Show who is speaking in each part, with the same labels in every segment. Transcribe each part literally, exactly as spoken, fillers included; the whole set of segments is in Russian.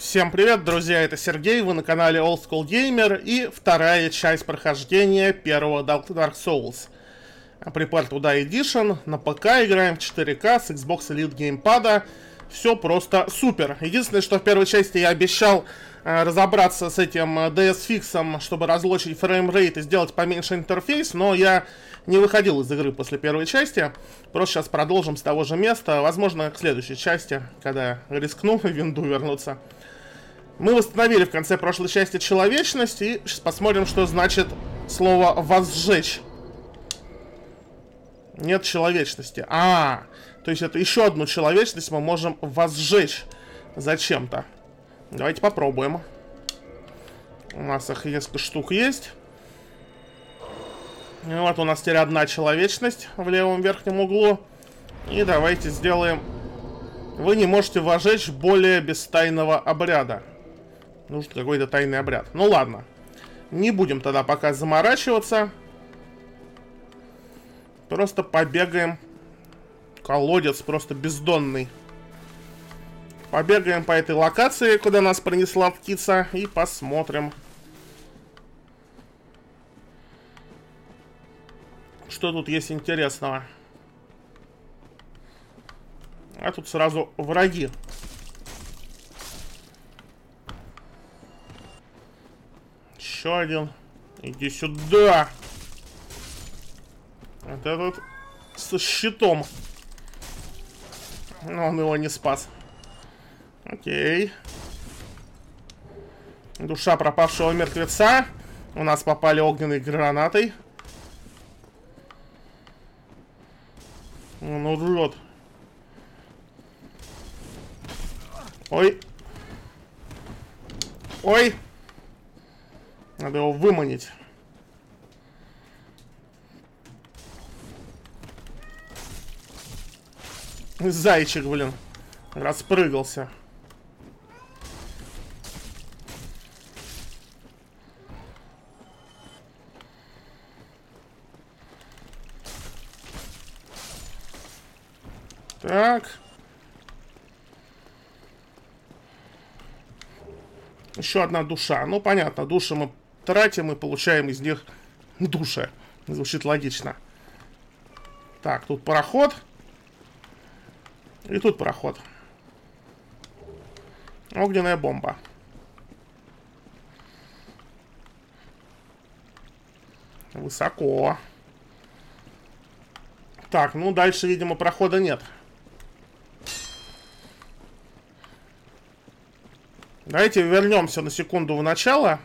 Speaker 1: Всем привет, друзья, это Сергей, вы на канале Old School Gamer и вторая часть прохождения первого Dark Souls. Prepare to Die Edition, на ПК играем в четыре ка с Xbox Elite геймпада, все просто супер. Единственное, что в первой части я обещал э, разобраться с этим ди эс-фиксом, чтобы разлочить фреймрейт и сделать поменьше интерфейс, но я не выходил из игры после первой части. Просто сейчас продолжим с того же места, возможно, к следующей части, когда рискну в винду вернуться. Мы восстановили в конце прошлой части человечность, и сейчас посмотрим, что значит слово «возжечь». Нет человечности. А, то есть это еще одну человечность мы можем возжечь зачем-то. Давайте попробуем. У нас их несколько штук есть. И вот у нас теперь одна человечность в левом верхнем углу. И давайте сделаем... Вы не можете возжечь более без тайного обряда. Нужен какой-то тайный обряд. Ну ладно. Не будем тогда пока заморачиваться. Просто побегаем. Колодец просто бездонный. Побегаем по этой локации, куда нас принесла птица. И посмотрим, что тут есть интересного. А тут сразу враги. Еще один. Иди сюда. Вот этот со щитом. Но он его не спас. Окей. Душа пропавшего мертвеца. У нас попали огненной гранатой. Он урод. Ой. Ой. Надо его выманить. Зайчик, блин. Распрыгался. Так. Еще одна душа. Ну, понятно, души мы тратим и получаем из них души. Звучит логично. Так, тут пароход. И тут проход. Огненная бомба. Высоко. Так, ну дальше, видимо, прохода нет. Давайте вернемся на секунду в начало.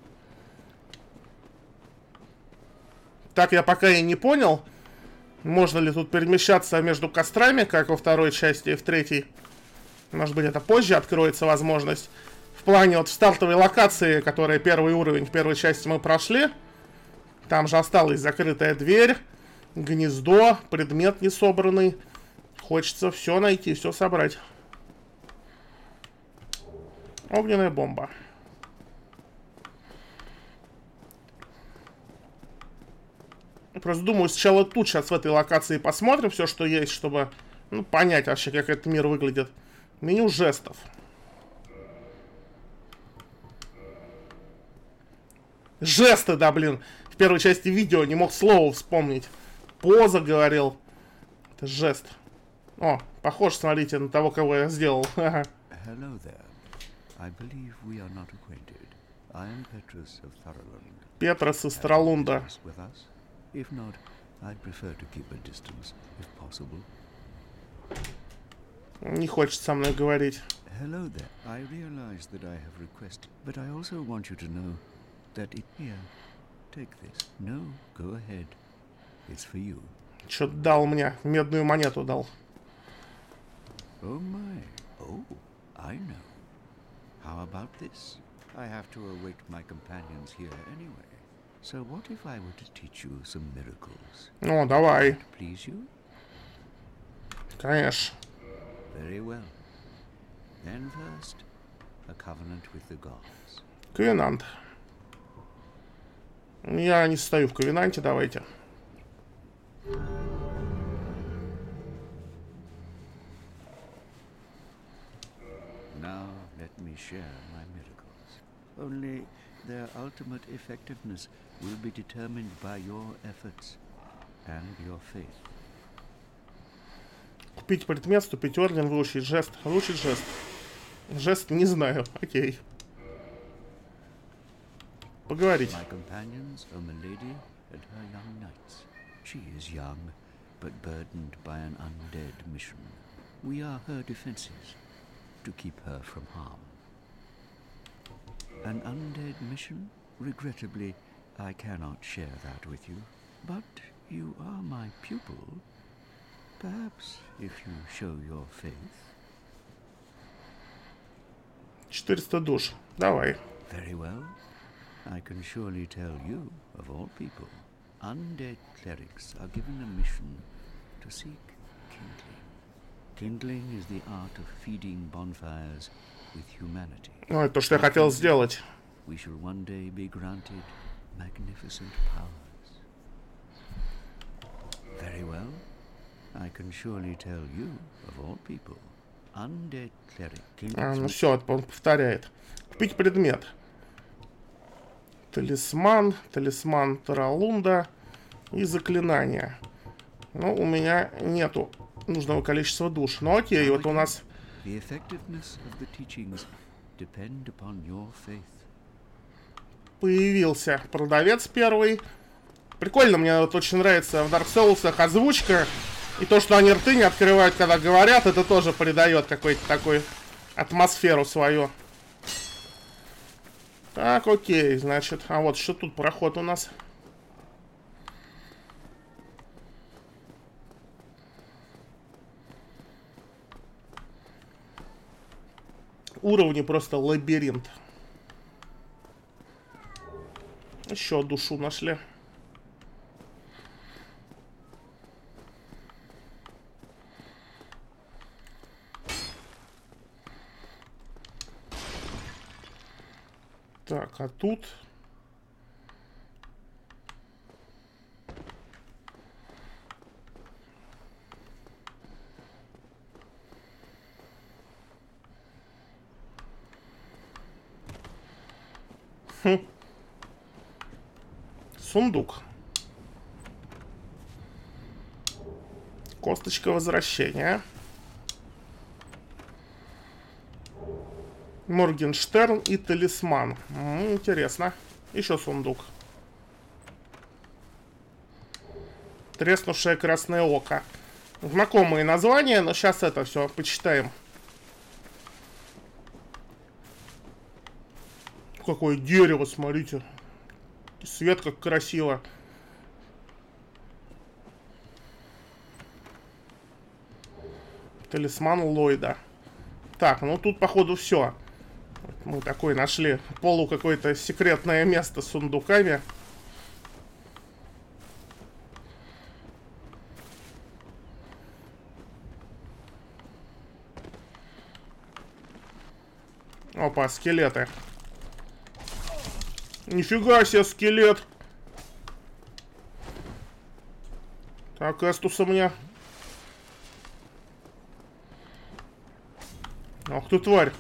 Speaker 1: Так я пока и не понял, можно ли тут перемещаться между кострами, как во второй части и в третьей. Может быть, это позже откроется возможность. В плане вот в стартовой локации, которая первый уровень в первой части мы прошли. Там же осталась закрытая дверь, гнездо, предмет не собранный. Хочется все найти, все собрать. Огненная бомба. Просто думаю, сначала тут сейчас в этой локации посмотрим все, что есть, чтобы ну, понять вообще, как этот мир выглядит. Меню жестов. Жесты, да, блин. В первой части видео не мог слова вспомнить. Поза говорил. Это жест. О, похож, смотрите, на того, кого я сделал. Петрос из Тралунда.
Speaker 2: If not, I'd prefer to keep a distance, if possible.
Speaker 1: Не хочет со мной говорить.
Speaker 2: Hello there. I realize that I have requested, but I also want you to know that it here. Take this. No, go ahead. It's for you.
Speaker 1: Что-то дал мне, медную монету дал.
Speaker 2: Oh my. Oh, I know. How about this? I have to await my companions here anyway. So what if I were to teach you some miracles?
Speaker 1: Ну, давай.
Speaker 2: Please you?
Speaker 1: Конечно.
Speaker 2: Very well. Then first, a covenant with the gods.
Speaker 1: Ковенант. Я не стою в ковенанте, давайте.
Speaker 2: Now let me share my miracles. Only their ultimate effectiveness will be determined by your efforts and your faith.
Speaker 1: Купить предмет, вступить в орден, выучить жест. Выучить жест. Жест не знаю. Окей. Поговорить.
Speaker 2: My companions are Milady and her young knights. She is young, but burdened by an undead mission. We are her defenses, to keep her from harm. An undead mission? Regrettably, I cannot share that with you. But you are my pupil. Perhaps, if you show your faith.
Speaker 1: четыреста душ. Давай.
Speaker 2: Very well. I can surely tell you, of all people, undead clerics are given a mission to seek kindling. Kindling is the art of feeding bonfires with humanity.
Speaker 1: Ну, это то, что я хотел сделать.
Speaker 2: We shall one day be granted magnificent powers. Very well. I can surely tell you, of all people, undead cleric.
Speaker 1: А, ну все, он повторяет. Купить предмет. Талисман, талисман Таралунда и заклинания. Ну, у меня нету нужного количества душ. Ну окей, вот у нас... Появился продавец первый. Прикольно, мне вот очень нравится в Dark Souls озвучка. И то, что они рты не открывают, когда говорят, это тоже придает какой-то такой атмосферу свою. Так, окей, значит. А вот что тут проход у нас. Уровни просто лабиринт. Еще душу нашли. Так, а тут... Хм. Сундук. Косточка возвращения. Моргенштерн и талисман. М-м, интересно. Еще сундук. Треснувшее красное око. Знакомые названия, но сейчас это все почитаем. Какое дерево, смотрите. Свет как красиво. Талисман Ллойда. Так, ну тут походу все. Мы такой нашли полу какое-то секретное место с сундуками. Опа, скелеты. Нифига себе, скелет. Так, Эстуса мне. Ах ты, тварь.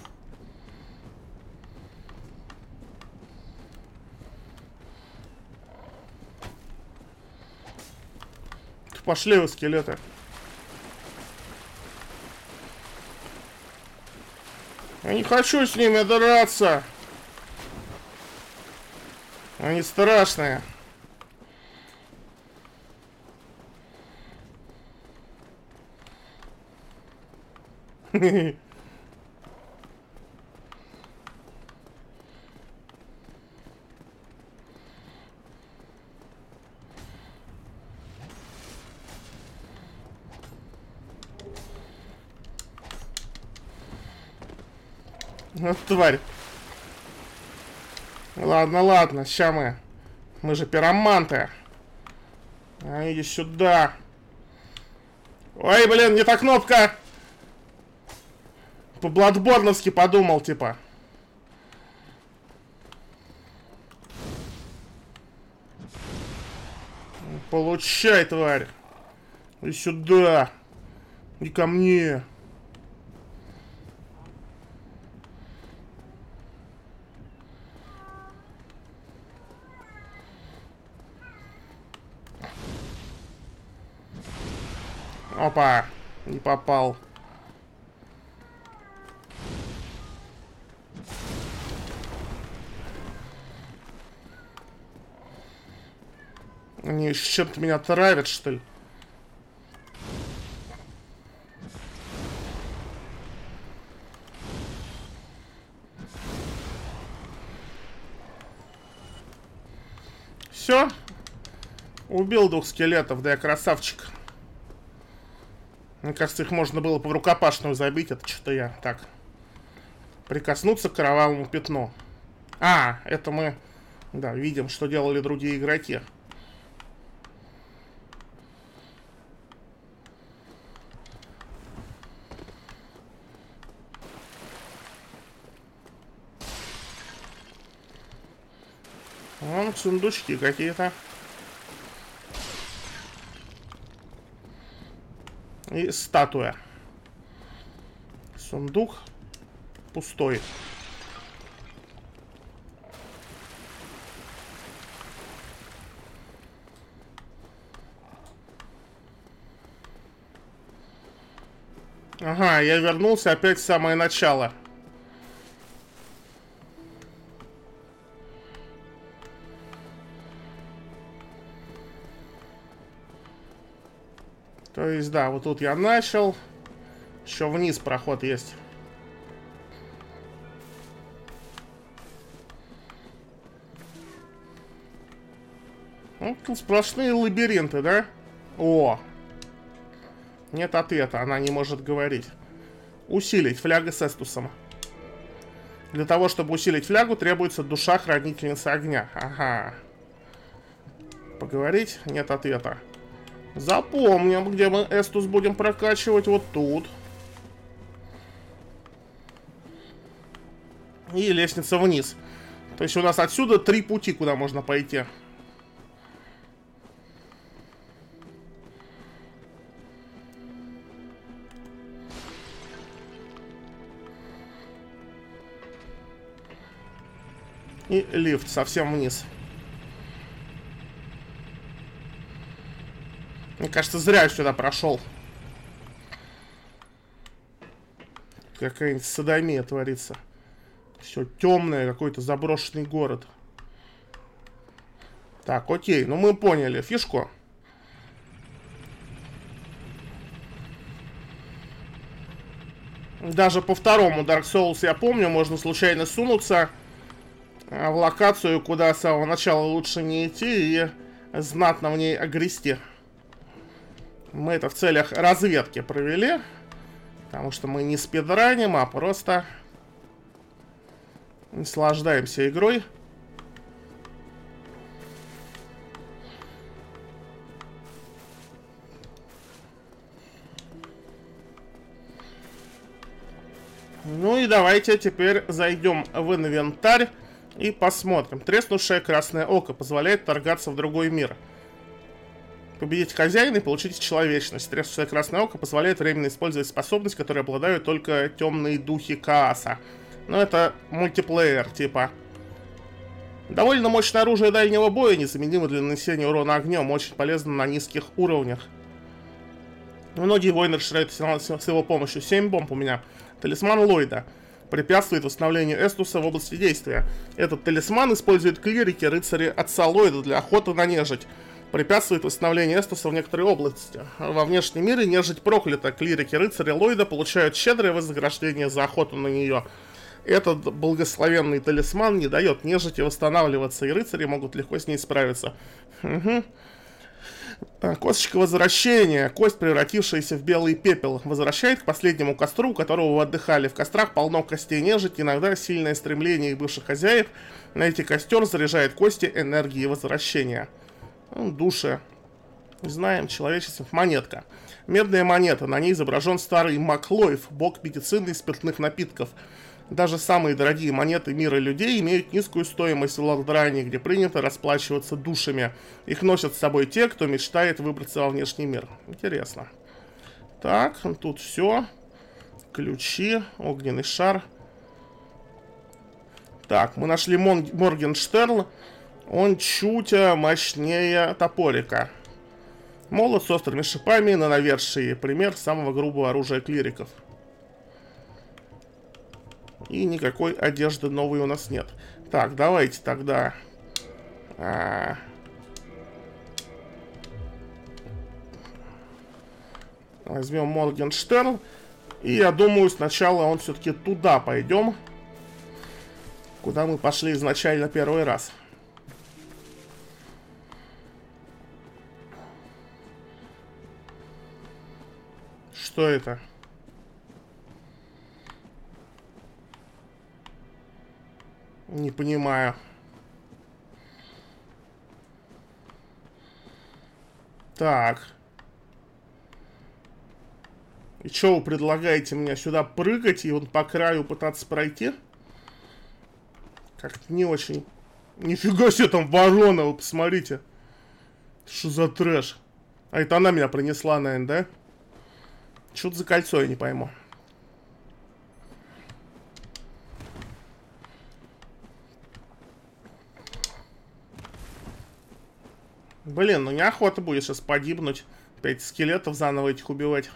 Speaker 1: Пошли вы, скелеты. Я не хочу с ними драться. Они страшные. Вот тварь. Ладно, ладно, ща мы. Мы же пироманты. А, иди сюда. Ой, блин, не та кнопка. По-бладборновски подумал, типа. Получай, тварь. Иди сюда. Иди ко мне. Опа, не попал. Они с чем-то меня травят, что ли? Все. Убил двух скелетов, да я красавчик. Мне кажется, их можно было по рукопашную забить. Это что-то я. Так. Прикоснуться к кровавому пятну. А, это мы, да, видим, что делали другие игроки. Вон сундучки какие-то. И статуя. Сундук пустой. Ага, я вернулся опять в самое начало. То есть, да, вот тут я начал. Еще вниз проход есть. Ну, тут сплошные лабиринты, да? О! Нет ответа, она не может говорить. Усилить фляга с эстусом. Для того, чтобы усилить флягу, требуется душа хранительницы огня. Ага. Поговорить? Нет ответа. Запомним, где мы эстус будем прокачивать. Вот тут. И лестница вниз. То есть у нас отсюда три пути, куда можно пойти. И лифт совсем вниз. Мне кажется, зря я сюда прошел. Какая-нибудь содомия творится. Все темное, какой-то заброшенный город. Так, окей, ну мы поняли фишку. Даже по второму Dark Souls я помню, можно случайно сунуться в локацию, куда с самого начала лучше не идти, и знатно в ней огрести. Мы это в целях разведки провели, потому что мы не спидраним, а просто наслаждаемся игрой. Ну и давайте теперь зайдем в инвентарь и посмотрим. Треснувшее красное око позволяет торгаться в другой мир. Победить хозяина и получить человечность. Треснувшее красное око позволяет временно использовать способность, которой обладают только темные духи Кааса. Но это мультиплеер типа. Довольно мощное оружие дальнего боя, незаменимо для нанесения урона огнем, очень полезно на низких уровнях. Многие воины расширяют с его помощью. семь бомб у меня. Талисман Ллойда. Препятствует восстановлению эстуса в области действия. Этот талисман используют клирики, рыцари отца Ллойда для охоты на нежить. Препятствует восстановлению эстуса в некоторой области. Во внешнем мире нежить проклята. Клирики, рыцари Ллойда получают щедрое вознаграждение за охоту на нее. Этот благословенный талисман не дает нежити восстанавливаться, и рыцари могут легко с ней справиться. Угу. Косточка возвращения. Кость, превратившаяся в белый пепел, возвращает к последнему костру, у которого вы отдыхали. В кострах полно костей нежити, иногда сильное стремление их бывших хозяев найти костер заряжает кости энергии возвращения. Ну, души. Знаем, человечество. Монетка. Медная монета. На ней изображен старый Маклойф, бог медицины и спиртных напитков. Даже самые дорогие монеты мира людей имеют низкую стоимость в Лордране, где принято расплачиваться душами. Их носят с собой те, кто мечтает выбраться во внешний мир. Интересно. Так, тут все. Ключи, огненный шар. Так, мы нашли Мон... Моргенштерн. Он чуть мощнее топорика. Молот с острыми шипами на навершии. Пример самого грубого оружия клириков. И никакой одежды новой у нас нет. Так, давайте тогда... А... Возьмем Моргенштерн. И я думаю, сначала он все-таки туда пойдем. Куда мы пошли изначально первый раз. Что это? Не понимаю. Так. И что вы предлагаете мне сюда прыгать и вот по краю пытаться пройти? Как-то не очень. Нифига себе там ворона, вы посмотрите. Что за трэш? А это она меня принесла, наверное, да? Что это за кольцо, я не пойму. Блин, ну неохота будет сейчас погибнуть. Опять скелетов заново этих убивать.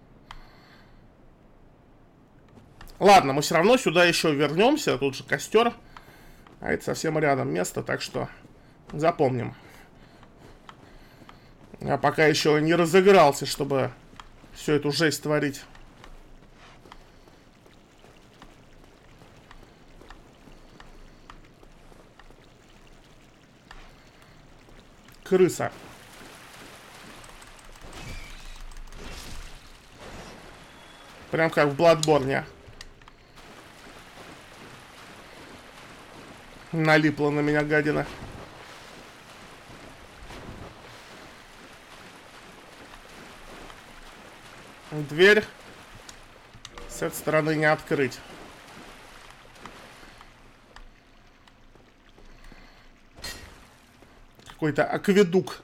Speaker 1: Ладно, мы все равно сюда еще вернемся. Тут же костер. А это совсем рядом место, так что запомним. Я пока еще не разыгрался, чтобы всю эту жесть творить. Крыса. Прям как в Бладборне. Налипла на меня гадина. Дверь с этой стороны не открыть. Какой-то акведук.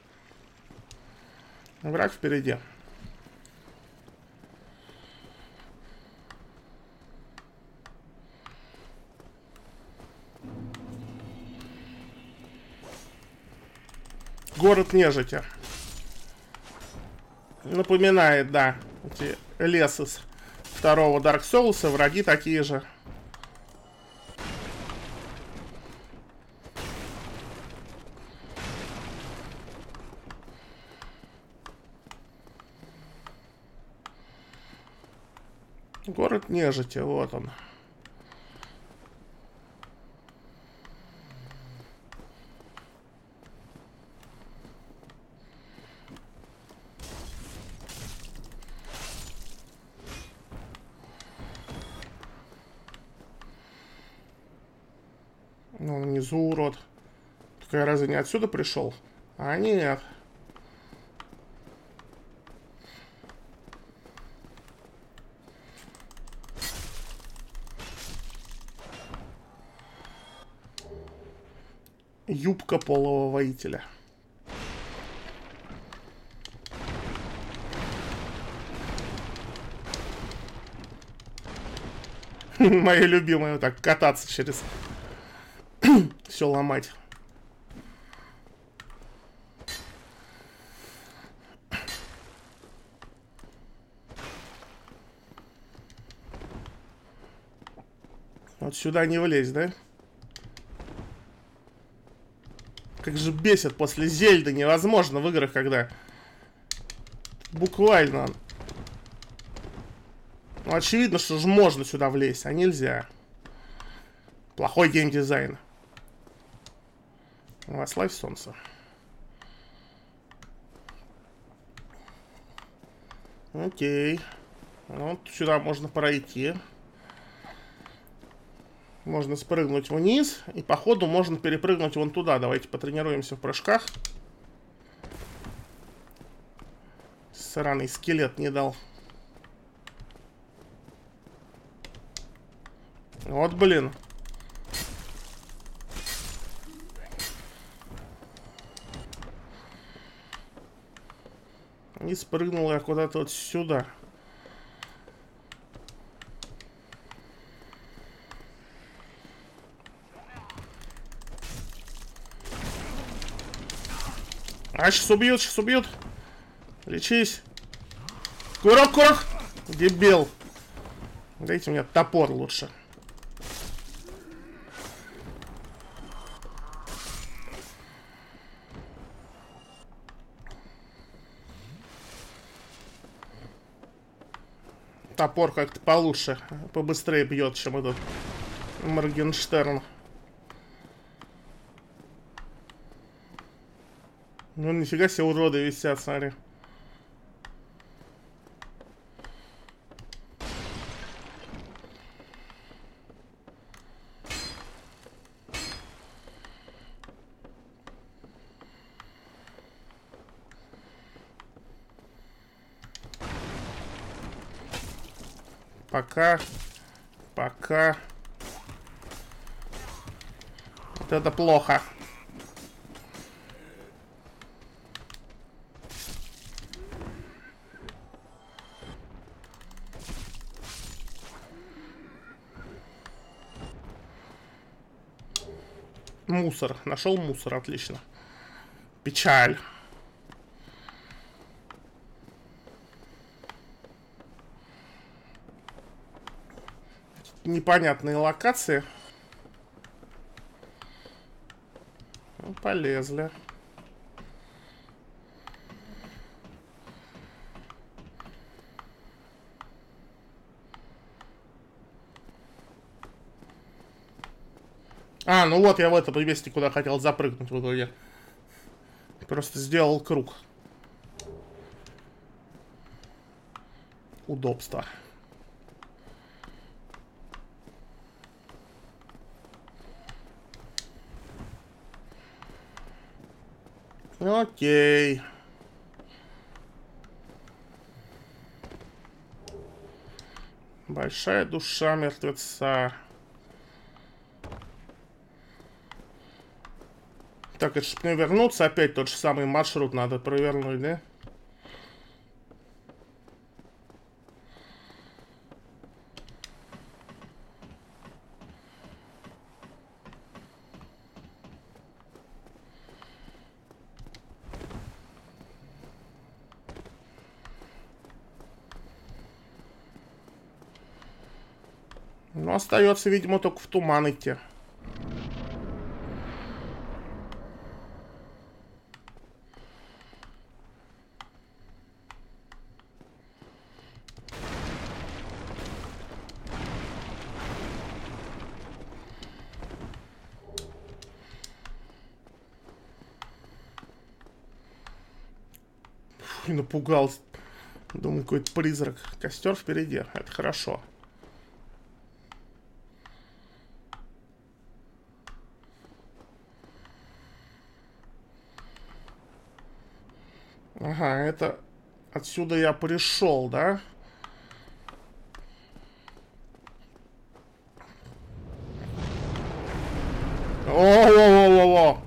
Speaker 1: Враг впереди. Город нежити. Напоминает, да, эти лес из второго Dark Souls, враги такие же. Город нежити, вот он. Ну, внизу урод. Только я разве не отсюда пришел? А нет. Юбка полого воителя. Моя любимая, так кататься через все ломать. Вот сюда не влезть, да? Как же бесит после Зельды, невозможно в играх, когда буквально. Ну, очевидно, что же можно сюда влезть, а нельзя. Плохой геймдизайн. Вославь солнце. Окей. Вот сюда можно пройти. Можно спрыгнуть вниз. И по ходу можно перепрыгнуть вон туда. Давайте потренируемся в прыжках. Сраный скелет не дал. Вот, блин. И спрыгнул я куда-то вот сюда. А, сейчас убьют, сейчас убьют. Лечись. Курок, курок. Дебил. Дайте мне топор лучше. Топор как-то получше, побыстрее бьет, чем этот Моргенштерн. Ну нифига себе уроды висят, смотри. Пока. Пока. Вот это плохо. Мусор. Нашел мусор, отлично. Печаль. Непонятные локации. Ну, полезли. А, ну вот я в этом месте, куда хотел запрыгнуть в итоге. Просто сделал круг. Удобство. Окей. Большая душа мертвеца. Так, это чтобы мне вернуться, опять тот же самый маршрут надо провернуть, да? Ну, остается, видимо, только в туман идти. Фу, напугался. Думаю, какой-то призрак. Костер впереди. Это хорошо. Ага, это отсюда я пришел, да? О-о-о-о-о!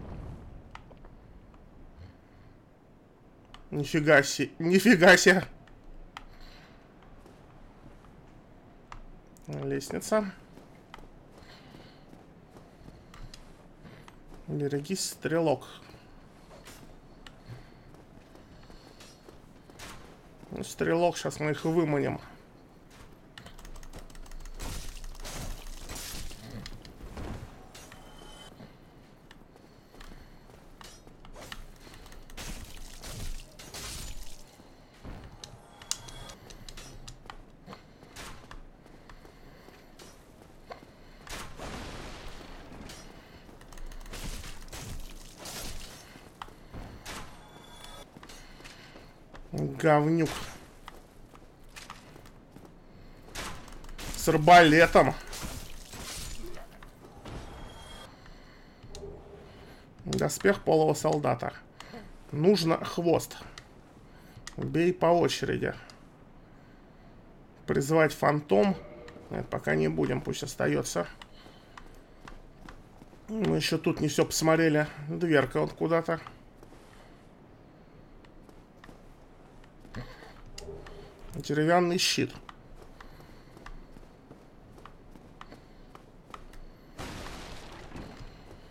Speaker 1: Нифига себе, нифига себе. Лестница. Берегись, стрелок. Ну, стрелок, сейчас мы их выманим. Говнюк. С арбалетом. Доспех полого солдата. Нужно хвост. Бей по очереди. Призвать фантом. Нет, пока не будем, пусть остается. Мы еще тут не все посмотрели. Дверка вот куда-то. Деревянный щит.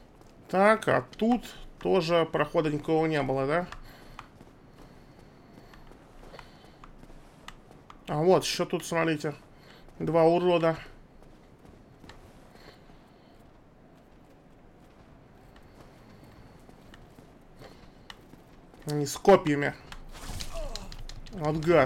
Speaker 1: Так, а тут тоже прохода никого не было, да? А вот, еще тут, смотрите, два урода. Они с копьями. Вот гад.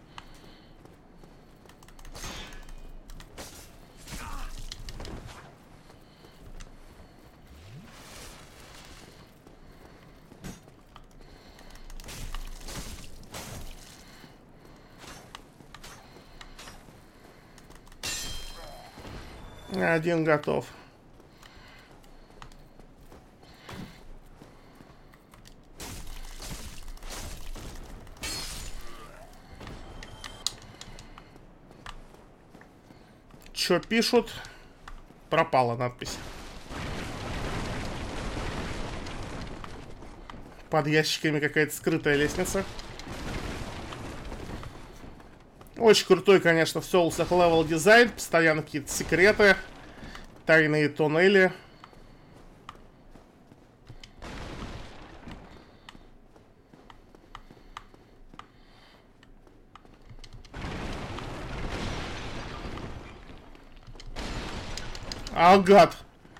Speaker 1: Один готов. Чё пишут? Пропала надпись. Под ящиками какая-то скрытая лестница. Очень крутой, конечно, в соусах левел дизайн. Постоянно какие-то секреты. Тайные туннели. А, гад.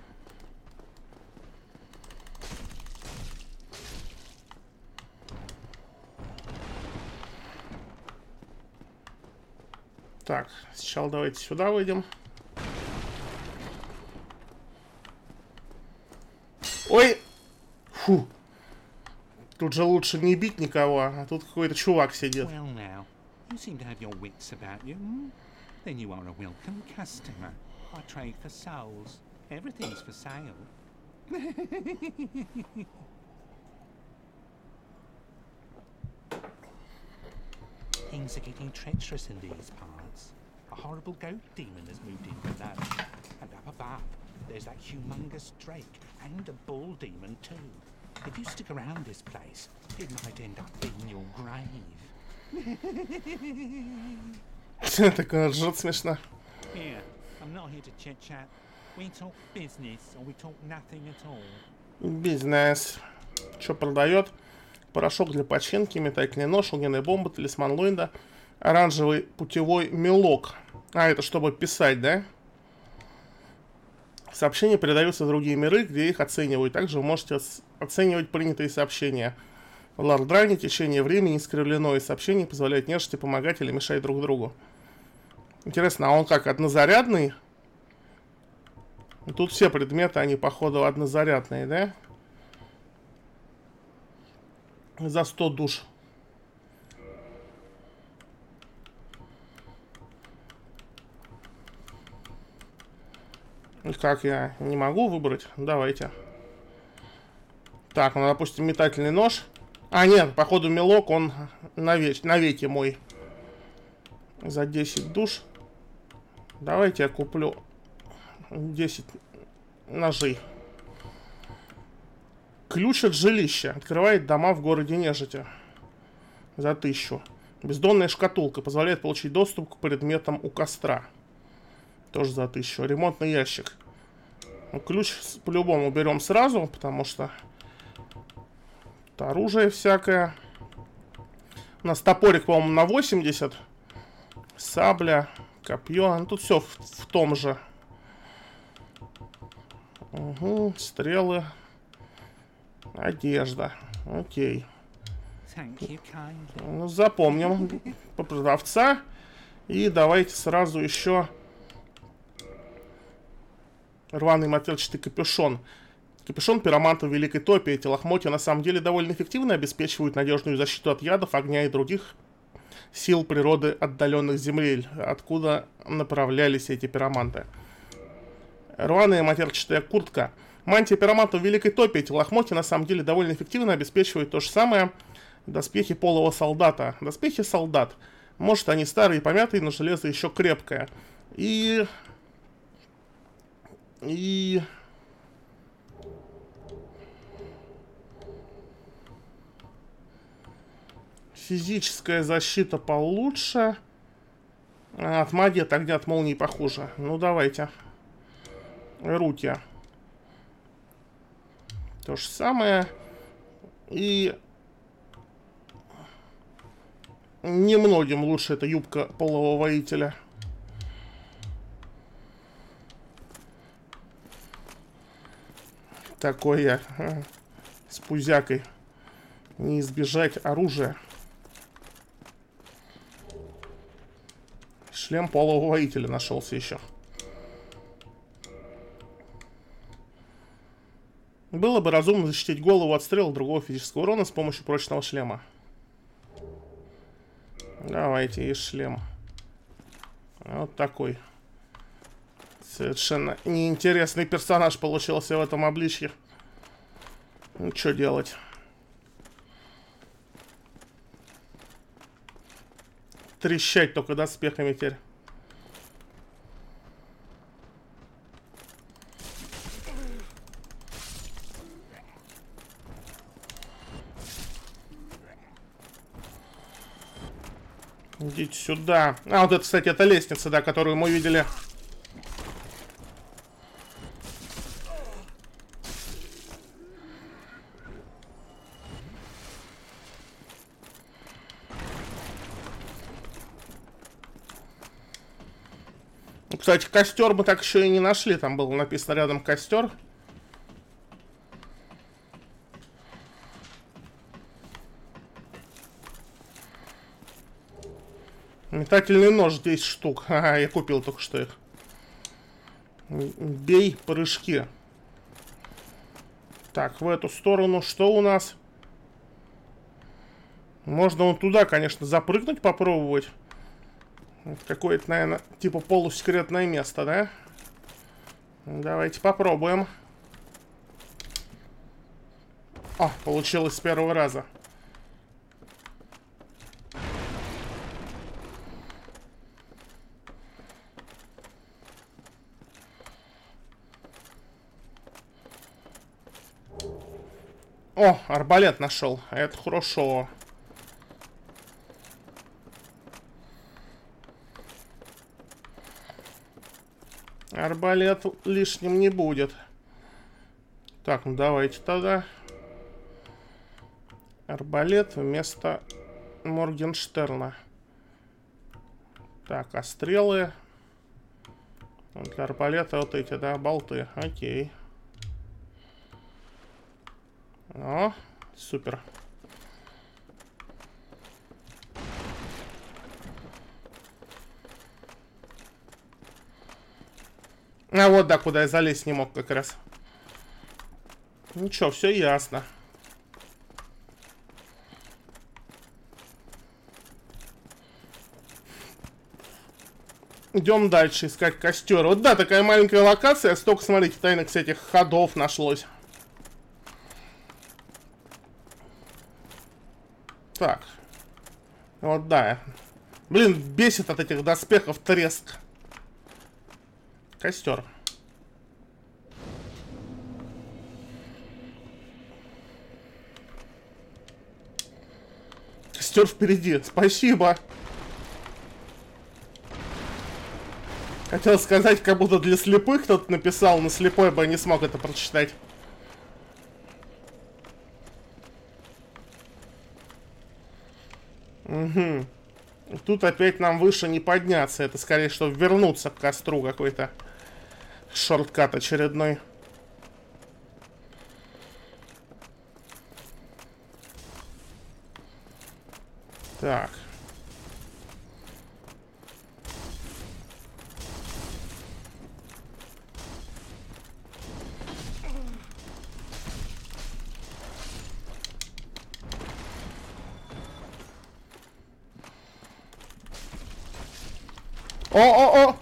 Speaker 1: Так, сначала давайте сюда выйдем. Ой! Фу. Тут же лучше не бить никого, а тут какой-то чувак сидит.
Speaker 3: Well now, you seem to have your wits about you. Hmm? Then you are a welcome customer. I trade for souls. Everything's for sale. Things are getting treacherous in these parts. A horrible goat demon has moved in below. And up above, there's that humongous drake and a bull demon too. If you stick around this place, it might end up being your grave.
Speaker 1: Так ржет смешно.
Speaker 3: Here, I'm not here to chit-chat. We talk business or we talk nothing at all.
Speaker 1: Бизнес. Что продает? Порошок для починки, метательный нож, огненная бомба, талисман Ллойда, оранжевый путевой мелок. А, это чтобы писать, да? Сообщения передаются в другие миры, где их оценивают. Также вы можете оценивать принятые сообщения. В Лардране течение времени искривлено, и сообщения позволяют нежити помогать или мешать друг другу. Интересно, а он как, однозарядный? Тут все предметы, они, походу, однозарядные, да? За сто душ. И как, я не могу выбрать? Давайте. Так, ну, допустим, метательный нож. А, нет, походу, мелок, он навеки, навеки мой. За десять душ. Давайте я куплю десять ножей. Ключ от жилища. Открывает дома в городе нежити. За тысячу. Бездонная шкатулка. Позволяет получить доступ к предметам у костра. Тоже за тысячу. Ремонтный ящик. Ну, ключ по-любому берем сразу, потому что это оружие всякое. У нас топорик, по-моему, на восемьдесят. Сабля, копье. Ну, тут все в, в том же. Угу, стрелы. Одежда. Окей. Ну, запомним по продавца. И давайте сразу еще рваный матерчатый капюшон. Капюшон пироманта в Великой Топе. Эти лохмотья на самом деле довольно эффективно обеспечивают надежную защиту от ядов, огня и других сил природы отдаленных земель, откуда направлялись эти пироманты. Рваная матерчатая куртка. Мантия пироманта в Великой Топе. Эти лохмотья на самом деле довольно эффективно обеспечивают то же самое. Доспехи полого солдата. Доспехи солдат. Может, они старые и помятые, но железо еще крепкое. И... И... Физическая защита получше. А от магии, от огня, от молнии похуже. Ну, давайте. Руки. То же самое. И... немногим лучше эта юбка полого воителя. Такой я а, с пузякой. Не избежать оружия. Шлем полого воителя нашелся еще. Было бы разумно защитить голову от стрел другого физического урона с помощью прочного шлема. Давайте, есть шлем. Вот такой. Совершенно неинтересный персонаж получился в этом обличье. Ну, что делать? Трещать только доспехами теперь. Идите сюда. А, вот это, кстати, это лестница, да, которую мы видели. Кстати, костер мы так еще и не нашли. Там было написано рядом костер. Метательный нож десять штук. Ага, я купил только что их. Бей прыжки. Так, в эту сторону что у нас? Можно вон туда, конечно, запрыгнуть, попробовать. Это какое-то, наверное, типа полусекретное место, да? Давайте попробуем. О, получилось с первого раза. О, арбалет нашел. Это хорошо. Арбалет лишним не будет. Так, ну давайте тогда. Арбалет вместо Моргенштерна. Так, а стрелы? Для арбалета вот эти, да, болты. Окей. О, супер. А вот, да, куда я залезть не мог как раз. Ничего, все ясно. Идем дальше искать костер. Вот да, такая маленькая локация. Столько, смотрите, тайных всяких ходов нашлось. Так. Вот да. Блин, бесит от этих доспехов треск. Костер. Костер впереди. Спасибо. Хотел сказать, как будто для слепых кто-то написал, но слепой бы не смог это прочитать. Угу. Тут опять нам выше не подняться. Это скорее, чтобы вернуться к костру какой-то. Шорткат очередной. Так. О-о-о!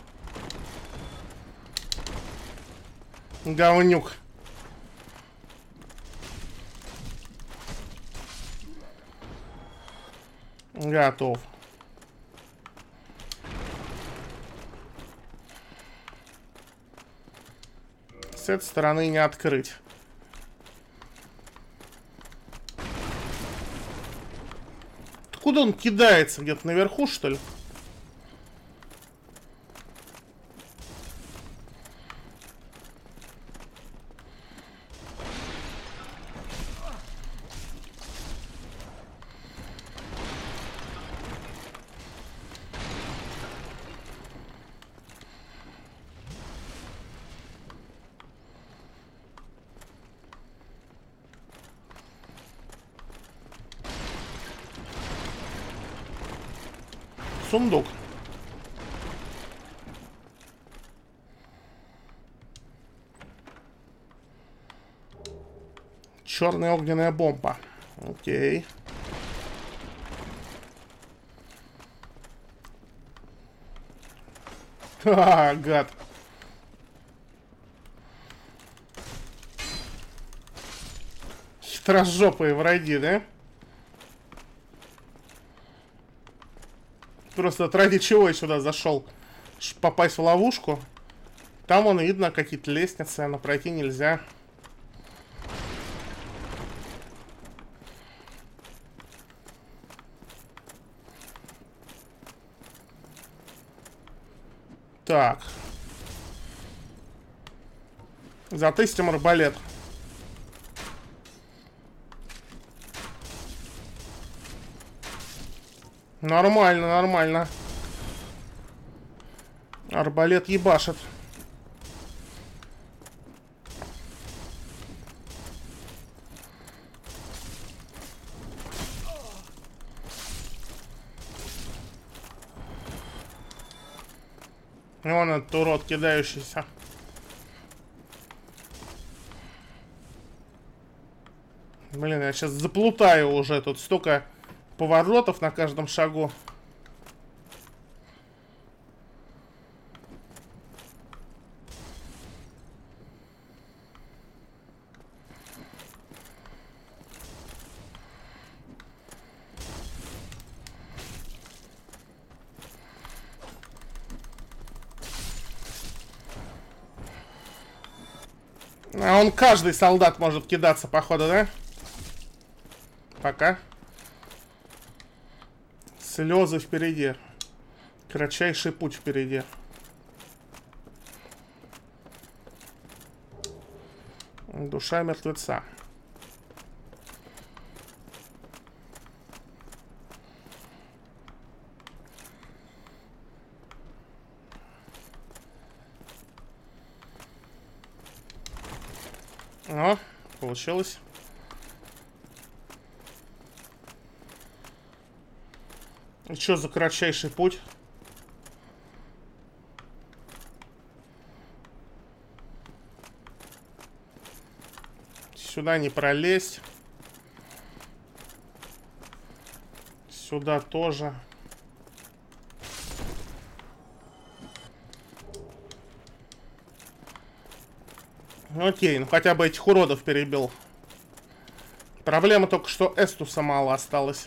Speaker 1: Говнюк. Готов. С этой стороны не открыть. Откуда он кидается? Где-то наверху, что ли? сундук. Черная огненная бомба. Окей. Ха, гад. Хитрожопые враги, да? Просто ради чего я сюда зашел? Чтобы попасть в ловушку. Там, вон, видно какие-то лестницы, но пройти нельзя. Так. Затестим арбалет. Нормально, нормально. Арбалет ебашит. И вон этот урод кидающийся. Блин, я сейчас заплутаю уже. Тут столько поворотов на каждом шагу. А он каждый солдат может кидаться, походу, да? Пока. Слезы впереди. Кратчайший путь впереди. Душа мертвеца. О, получилось. И что за кратчайший путь? Сюда не пролезть. Сюда тоже. Окей, ну хотя бы этих уродов перебил. Проблема только, что Эстуса мало осталось.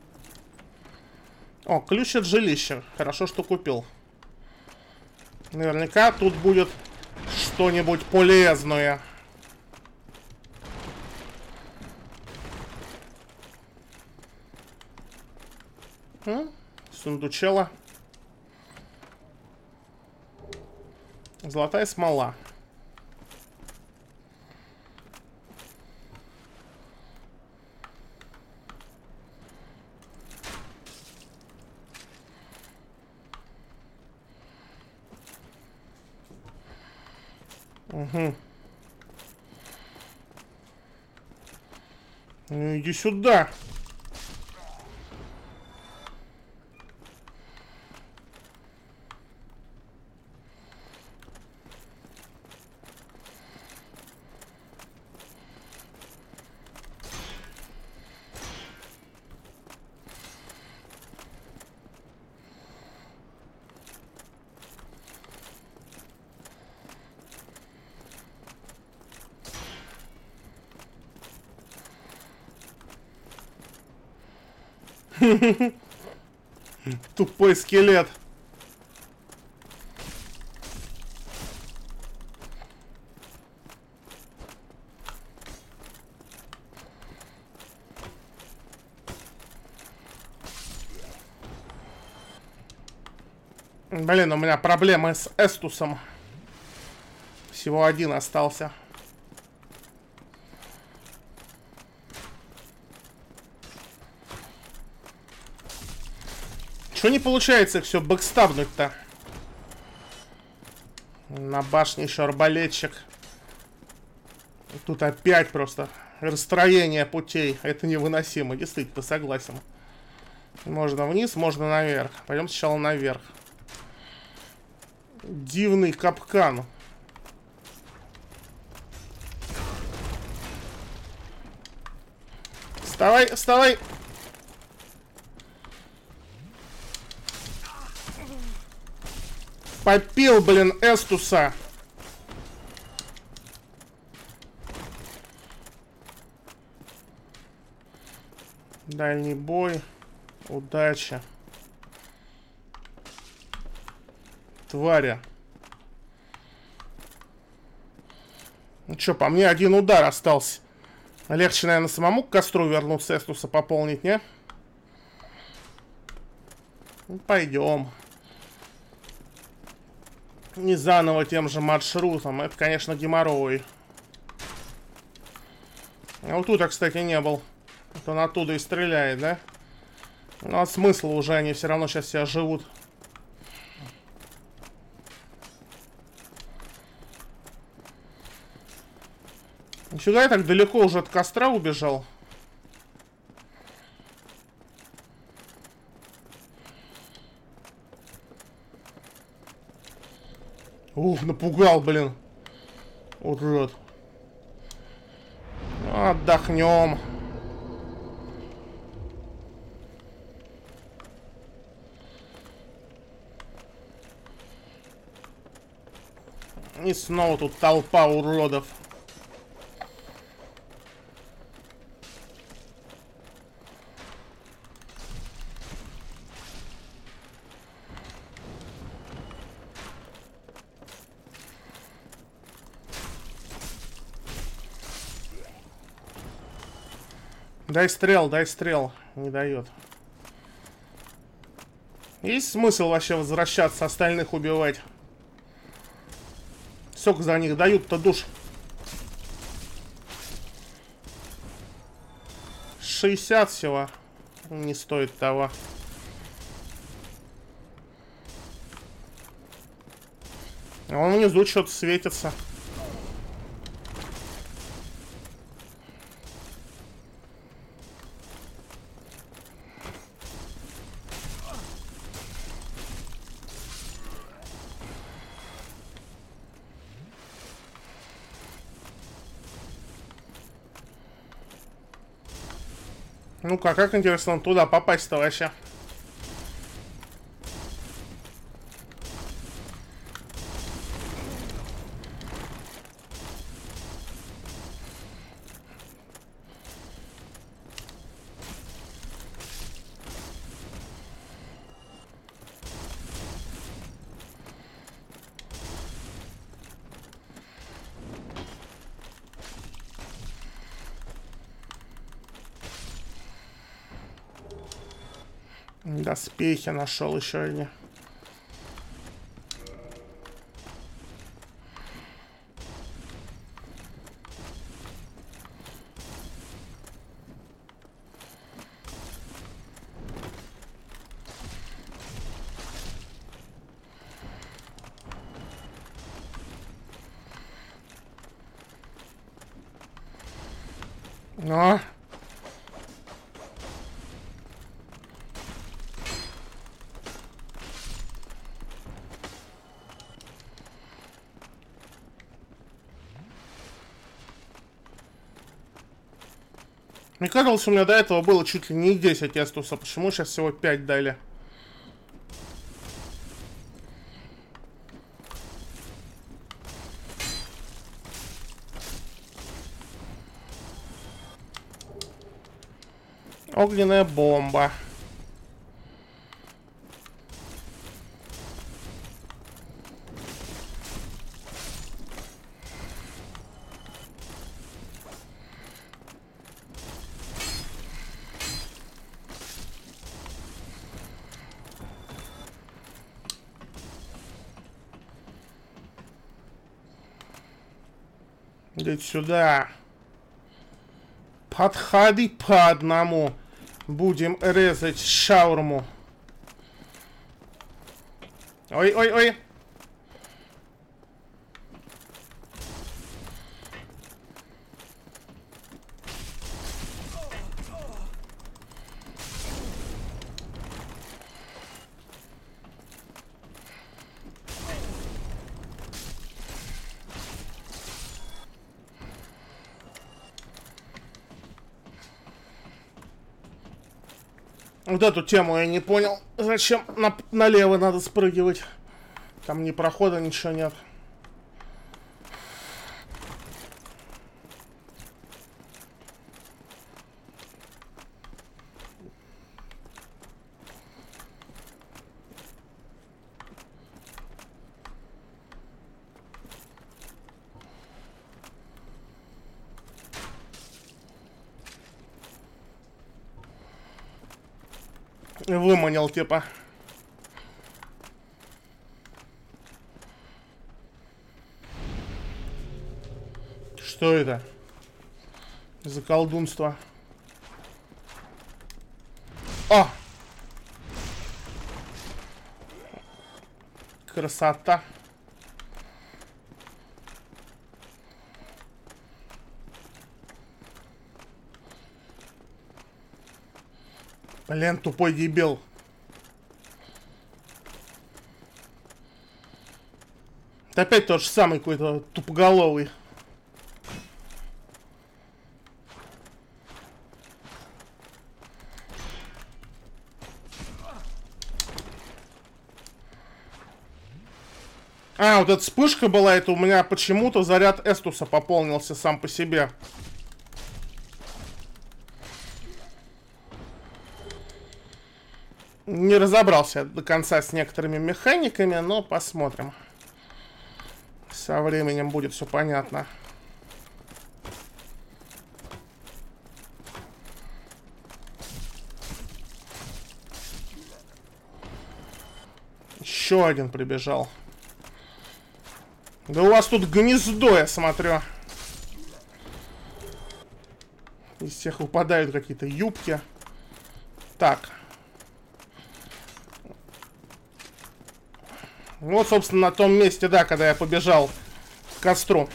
Speaker 1: О, ключ от жилища. Хорошо, что купил. Наверняка тут будет что-нибудь полезное. М? Сундучела. Золотая смола. Угу. Ну иди сюда. Тупой скелет. Блин, у меня проблемы с Эстусом. Всего один остался. Чего не получается их все бэкстабнуть-то? На башне еще арбалетчик. Тут опять просто расстроение путей. Это невыносимо, действительно, согласен. Можно вниз, можно наверх. Пойдем сначала наверх. Дивный капкан. Вставай, вставай! Попил, блин, Эстуса. Дальний бой. Удача. Тваря. Ну чё, по мне один удар остался. Легче, наверное, самому к костру вернуться, Эстуса пополнить, не? Ну, пойдем. Не заново тем же маршрутом. Это, конечно, геморрой. А вот тут я, кстати, не был. Это он оттуда и стреляет, да? Ну, а смысл уже, они все равно сейчас себя живут. Нифига я так далеко уже от костра убежал. Ух, напугал, блин. Урод. Отдохнем. И снова тут толпа уродов. Дай стрел, дай стрел. Не дает. Есть смысл вообще возвращаться, остальных убивать? Сколько за них дают-то душ? шестьдесят всего. Не стоит того. А вон внизу что-то светится. Ну-ка, как интересно туда попасть-то вообще? Доспехи нашел еще одни. Но. Мне казалось, у меня до этого было чуть ли не десять эстуса. Почему сейчас всего пять дали? Огненная бомба. Идите сюда. Подходи по одному. Будем резать шаурму. Ой, ой, ой. Вот эту тему я не понял. Зачем на налево надо спрыгивать? Там ни прохода, ничего нет. Выманил, типа. Что это? За колдунство. О! Красота. Блин, тупой дебил. Это опять тот же самый какой-то тупоголовый. А, вот эта вспышка была, это у меня почему-то заряд Эстуса пополнился сам по себе. Не разобрался до конца с некоторыми механиками, но посмотрим. Со временем будет все понятно. Еще один прибежал. Да у вас тут гнездо, я смотрю. Из всех выпадают какие-то юбки. Так. Вот, собственно, на том месте, да, когда я побежал к костру.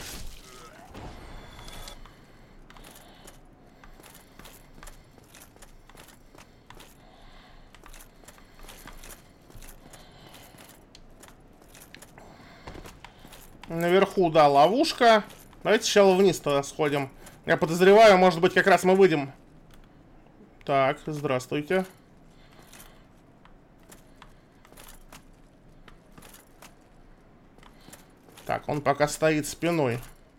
Speaker 1: Наверху, да, ловушка. Давайте сначала вниз тогда сходим. Я подозреваю, может быть, как раз мы выйдем. Так, здравствуйте. Так, он пока стоит спиной.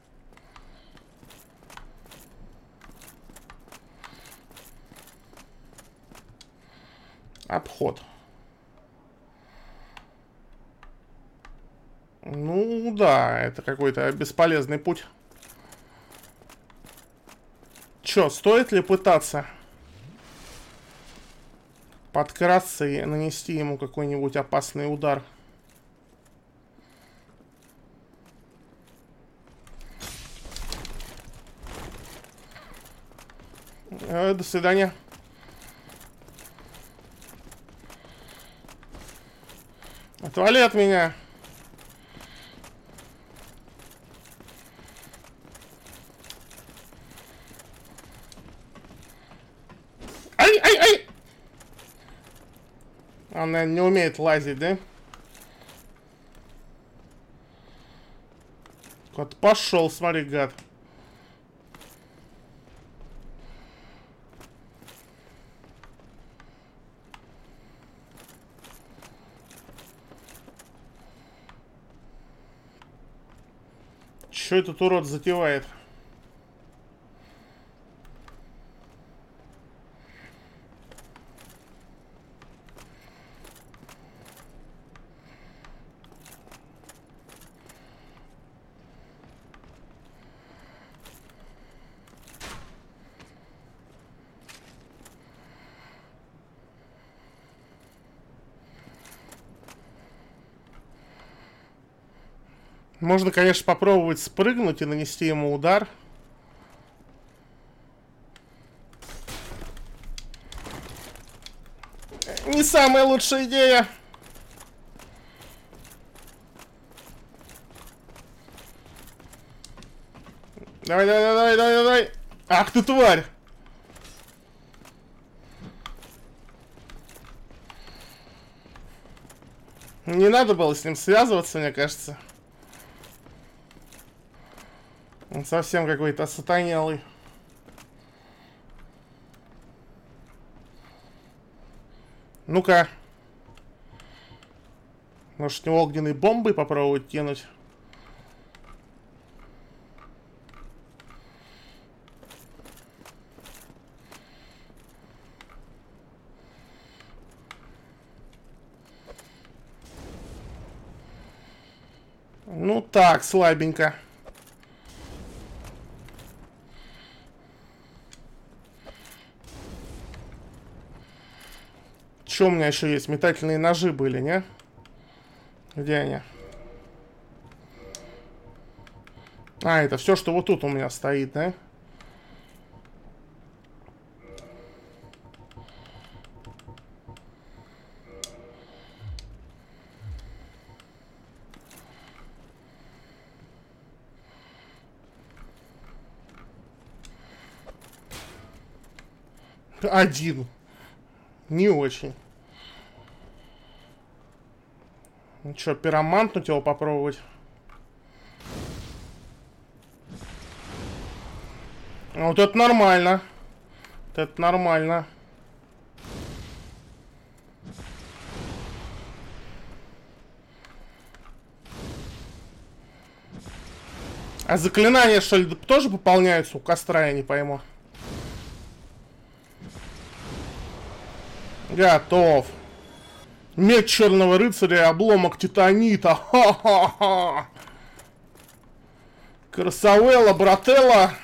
Speaker 1: Обход. Ну да, это какой-то бесполезный путь. Чё, стоит ли пытаться подкрасться и нанести ему какой-нибудь опасный удар? Э, до свидания. Отвали от меня. Ай, ай, ай! Она не умеет лазить, да? Вот пошел, смотри, гад. Что этот урод затевает? Можно, конечно, попробовать спрыгнуть и нанести ему удар. Не самая лучшая идея. Давай, давай, давай, давай, давай. Ах ты, тварь. Не надо было с ним связываться, мне кажется. Он совсем какой-то сатанелый. Ну-ка. Может, него огненные бомбы попробовать кинуть? Ну так, слабенько. Что у меня еще есть? Метательные ножи были, не? Где они? А, это все, что вот тут у меня стоит, да? Один. Не очень. Ну что, пиромантнуть его попробовать? Вот это нормально. Вот это нормально. А заклинания, что ли, тоже пополняются у костра, я не пойму. Готов. Меч черного рыцаря и обломок титанита. Ха-ха-ха. Красавелла, брателла.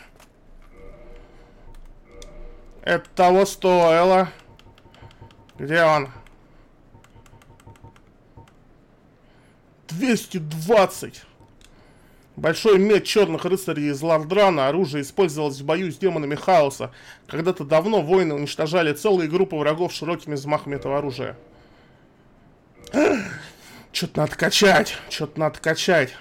Speaker 1: Это того стоило. Где он? двести двадцать. Большой меч черных рыцарей из Лардрана. Оружие использовалось в бою с демонами хаоса. Когда-то давно воины уничтожали целые группы врагов широкими взмахами этого оружия. Что-то надо качать. Что-то надо качать.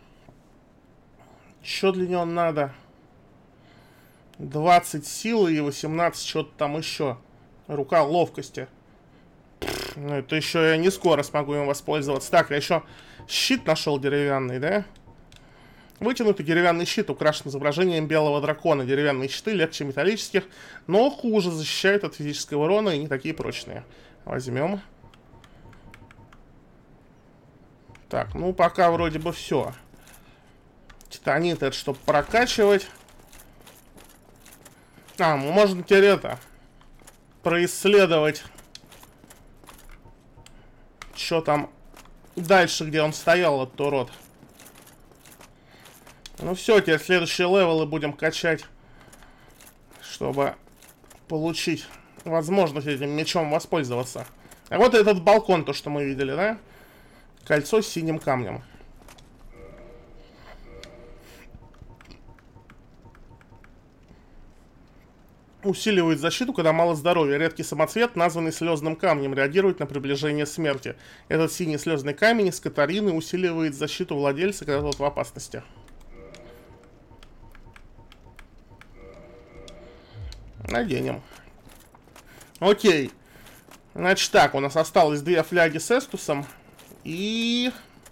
Speaker 1: Что для него надо? двадцать силы и восемнадцать что-то там еще. Рука ловкости. Ну, это еще я не скоро смогу им воспользоваться. Так, я еще щит нашел деревянный, да? Вытянутый деревянный щит украшен изображением белого дракона. Деревянные щиты легче металлических, но хуже защищают от физического урона и не такие прочные. Возьмем. Так, ну пока вроде бы все. Титанит это чтобы прокачивать. А, можно теперь это происследовать. Что там дальше, где он стоял, этот урод. Ну все, теперь следующие левелы будем качать, чтобы получить возможность этим мечом воспользоваться. А вот этот балкон, то, что мы видели, да? Кольцо с синим камнем. Усиливает защиту, когда мало здоровья. Редкий самоцвет, названный слезным камнем, реагирует на приближение смерти. Этот синий слезный камень из Катарины усиливает защиту владельца, когда тот в опасности. Наденем. Окей. Значит так, у нас осталось две фляги с эстусом. И...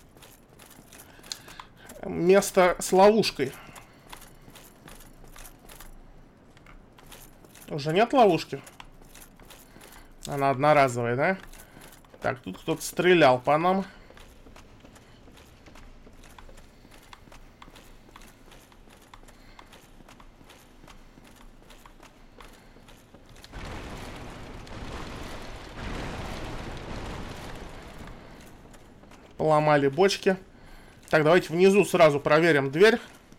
Speaker 1: место с ловушкой. Уже нет ловушки? Она одноразовая, да? Так, тут кто-то стрелял по нам. Поломали бочки. Так, давайте внизу сразу проверим дверь.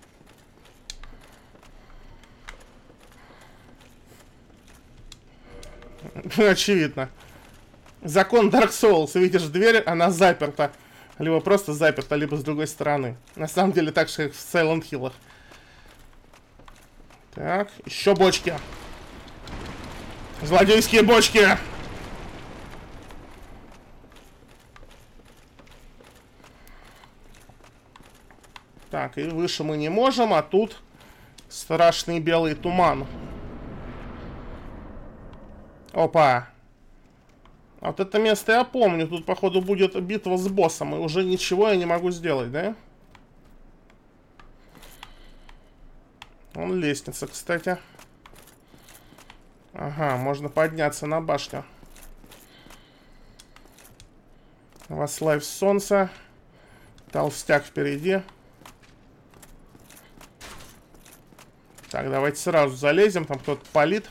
Speaker 1: Очевидно. Закон Dark Souls. Видишь дверь, она заперта. Либо просто заперта, либо с другой стороны. На самом деле так же, как в Silent Hill'ах. Так, еще бочки. Злодейские бочки. Так, и выше мы не можем, а тут страшный белый туман. Опа. Вот это место я помню. Тут, походу, будет битва с боссом. И уже ничего я не могу сделать, да? Вон лестница, кстати. Ага, можно подняться на башню. Восславь солнце. Толстяк впереди. Так, давайте сразу залезем. Там кто-то палит.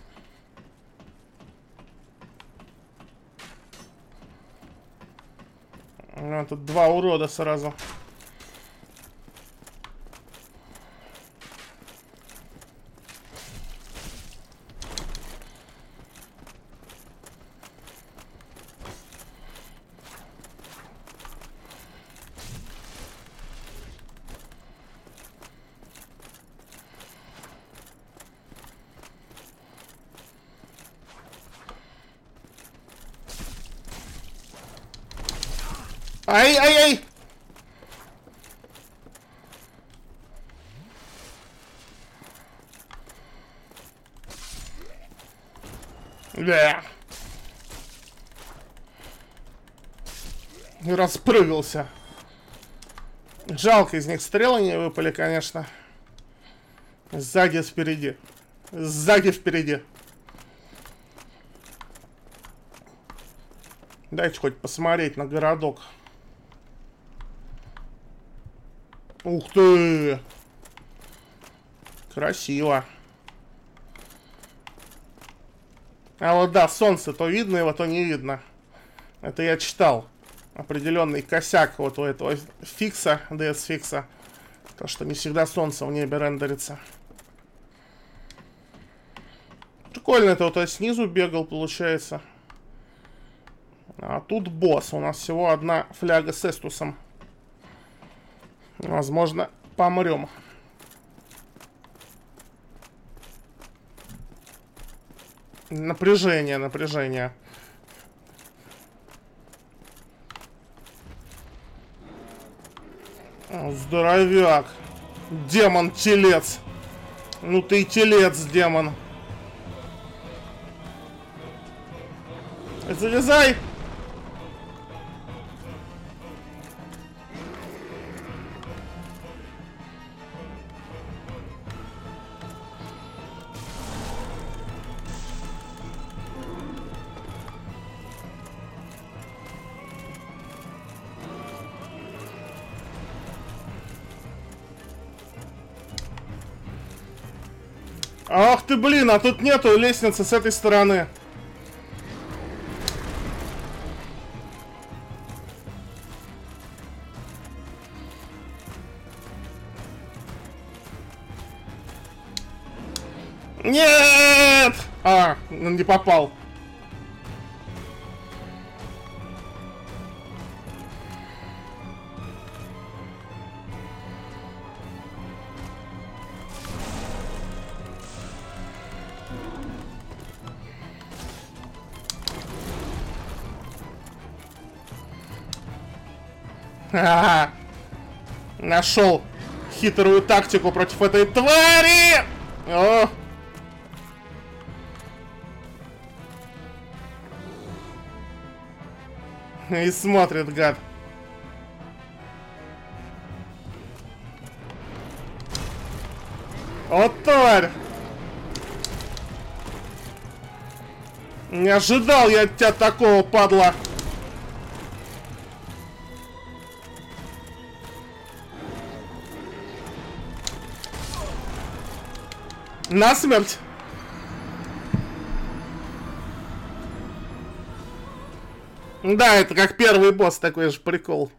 Speaker 1: А, тут два урода сразу. Ай-ай-ай! Да. Распрыгался. Жалко, из них стрелы не выпали, конечно. Сзади, спереди. Сзади, впереди. Дайте хоть посмотреть на городок. Ух ты! Красиво. А вот да, солнце то видно его, то не видно. Это я читал. Определенный косяк вот у этого фикса, ди эс фикса. То, что не всегда солнце в небе рендерится. Прикольно это вот я снизу бегал, получается. А тут босс. У нас всего одна фляга с эстусом. Возможно, помрем. Напряжение, напряжение. Здоровяк. Демон-телец. Ну ты и телец, демон. Залезай! Ах ты, блин, а тут нету лестницы с этой стороны. Нет! А, не попал. Ха-ха. Нашел хитрую тактику против этой твари. О! И смотрит, гад. Вот тварь. Не ожидал я от тебя такого, падла. Насмерть. Да, это как первый босс, такой же прикол.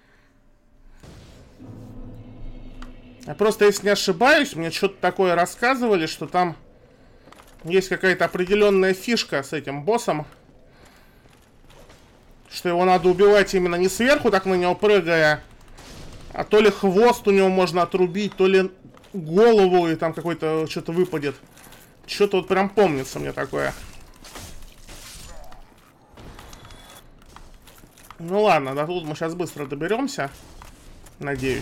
Speaker 1: Я просто, если не ошибаюсь, мне что-то такое рассказывали, что там есть какая-то определенная фишка с этим боссом. Что его надо убивать именно не сверху, так на него прыгая, а то ли хвост у него можно отрубить, то ли голову, и там какой-то что-то выпадет. Что-то вот прям помнится мне такое. Ну ладно, до тут мы сейчас быстро доберемся. Надеюсь.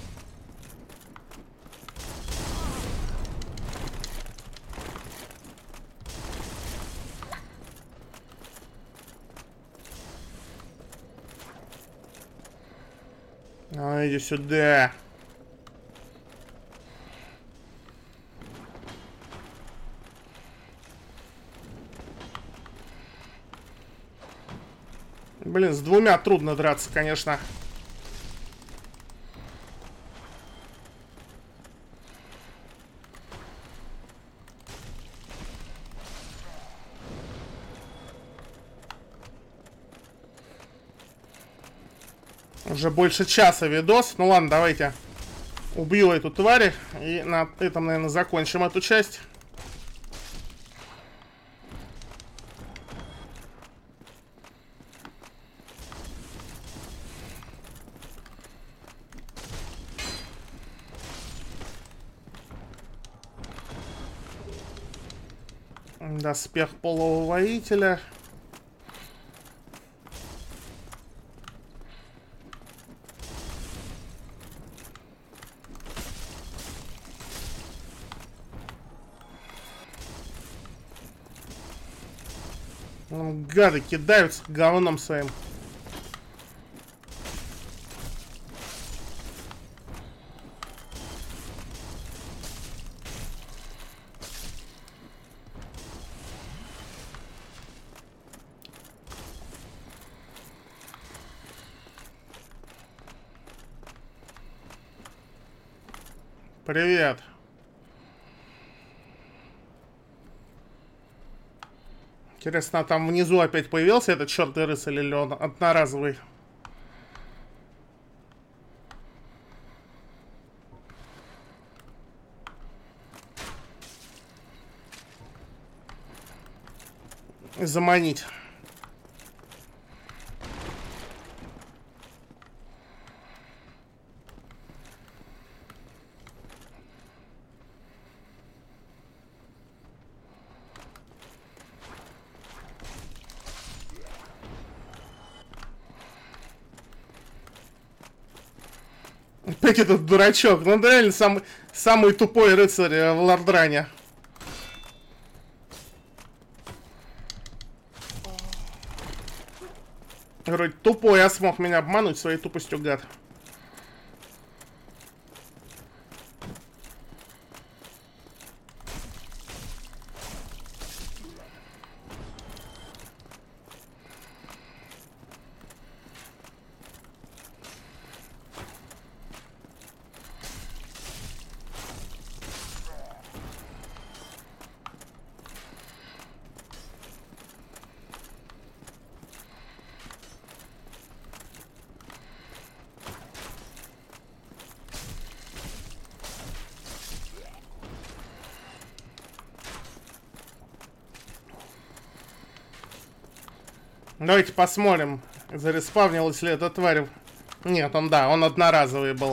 Speaker 1: А, иди сюда. Блин, с двумя трудно драться, конечно. Уже больше часа видос. Ну ладно, давайте убью эту тварь. И на этом, наверное, закончим эту часть. Доспех полого воителя. Ну, гады кидаются говном своим. Привет. Интересно, там внизу опять появился этот чертовый рыцарь или он одноразовый? Заманить. Опять этот дурачок. Ну, да, реально самый, самый тупой рыцарь в Лордране. Вроде тупой, а смог меня обмануть своей тупостью, гад. Давайте посмотрим, зареспавнилась ли эта тварь. Нет, он, да, он одноразовый был.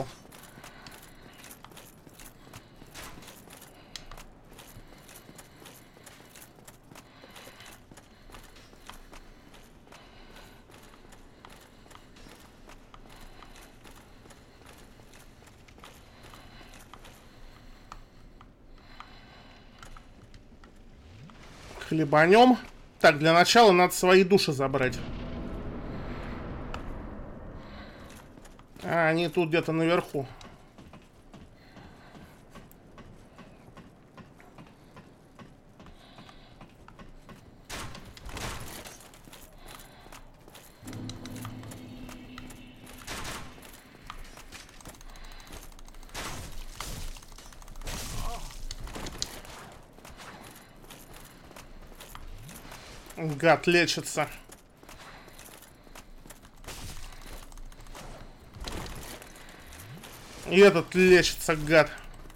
Speaker 1: Хлебанем. Так, для начала надо свои души забрать. А, они тут где-то наверху. Гад лечится. И этот лечится, гад.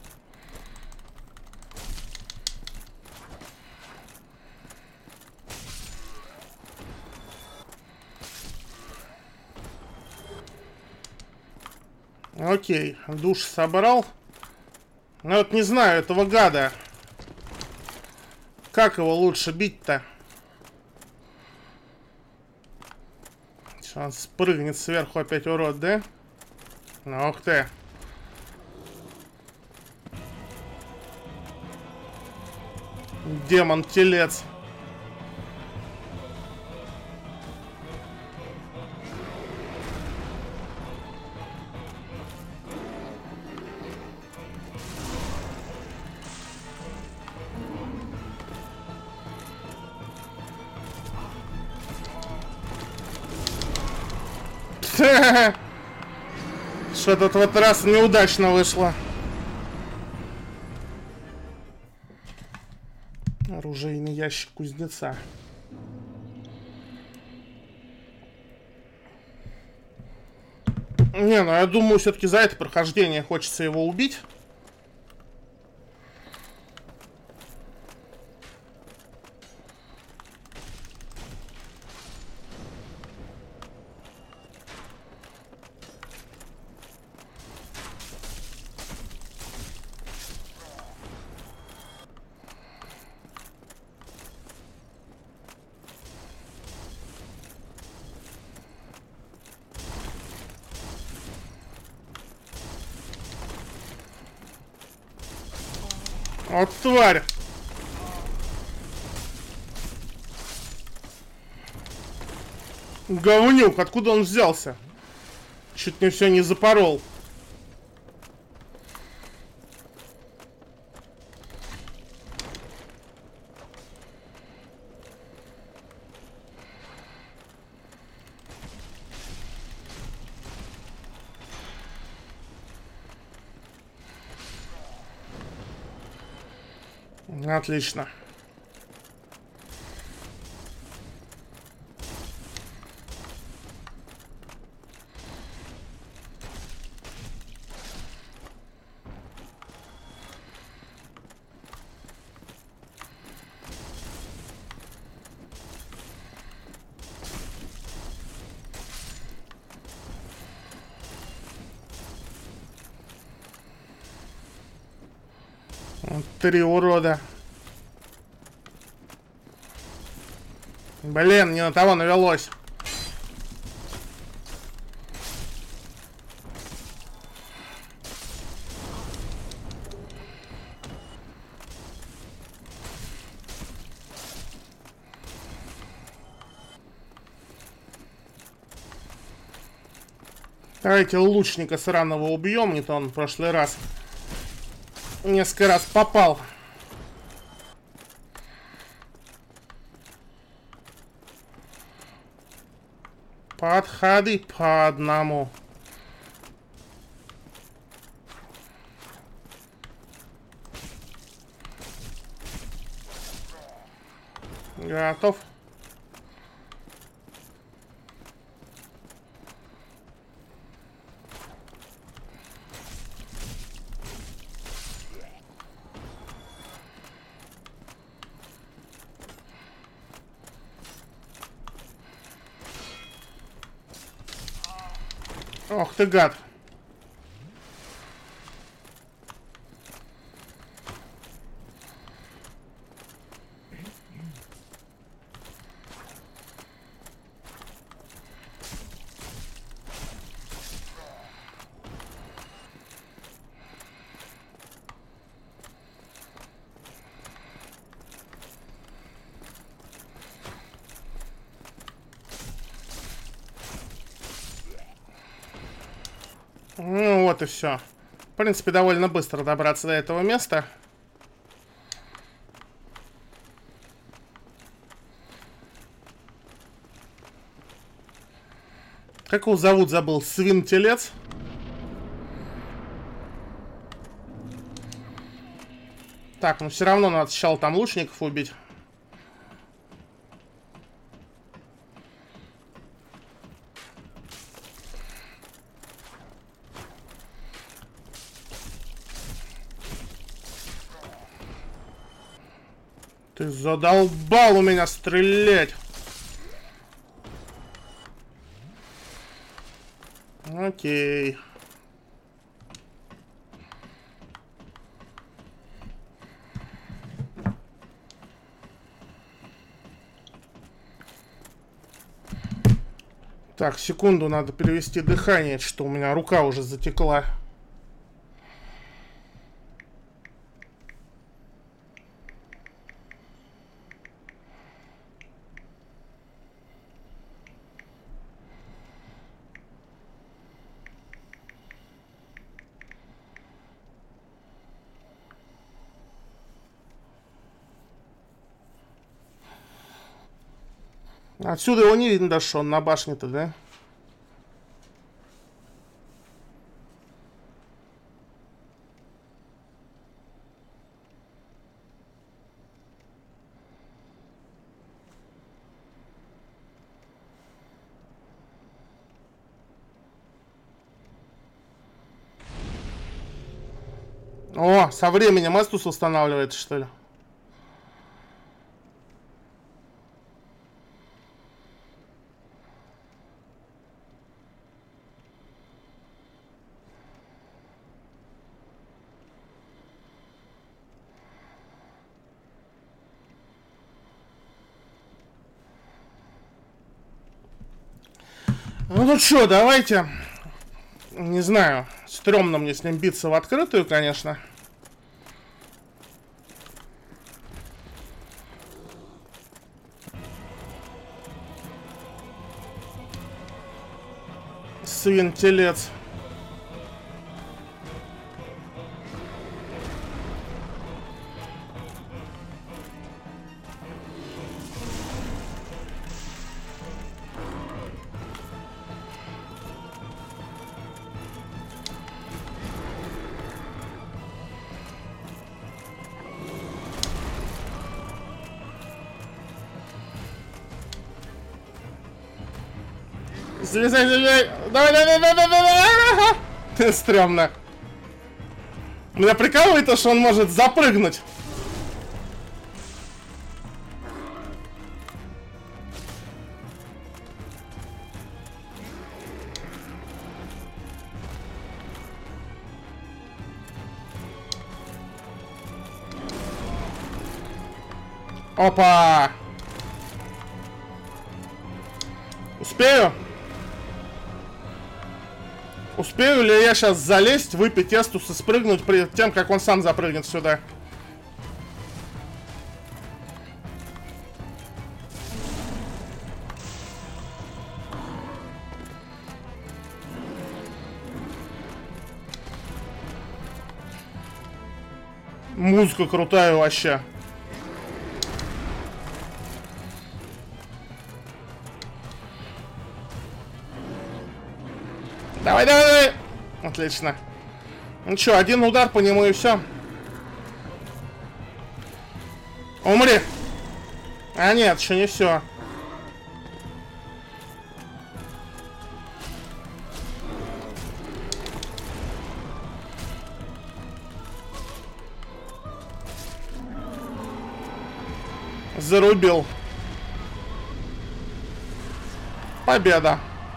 Speaker 1: Окей, душ собрал. Ну вот не знаю этого гада. Как его лучше бить-то? Он спрыгнет сверху опять, урод, да? Ну, ух ты. Демон-телец. Что-то в этот раз неудачно вышло. Оружейный ящик кузнеца. Не, ну я думаю, все-таки за это прохождение хочется его убить. Вот тварь! Говнюк, откуда он взялся? Чуть не все не запорол. Отлично. Вот три урода. Блин, не на того навелось. Давайте лучника сраного убьем, не то он в прошлый раз несколько раз попал. Подходи по одному. Готов. Ох ты гад. Ну вот и все. В принципе, довольно быстро добраться до этого места. Как его зовут, забыл. Свин-телец. Так, ну все равно надо сначала там лучников убить. Ты задолбал у меня стрелять. Окей. Так, секунду, надо перевести дыхание, что у меня рука уже затекла. Отсюда его не видно даже, что он на башне-то, да? О, со временем Эстус устанавливается, что ли? Ну, ну что, давайте. Не знаю, стрёмно мне с ним биться в открытую, конечно. Свин-телец. Залезай, залезай. Давай, давай, давай, давай, давай. Ты стрёмно. Меня прикалывает то, что он может запрыгнуть. Опа! Успею? Успею ли я сейчас залезть, выпить Эстус и спрыгнуть перед тем, как он сам запрыгнет сюда? Музыка крутая вообще. Давай, давай, давай. Отлично. Ну что, один удар по нему и все. Умри. А нет, еще не все. Зарубил. Победа.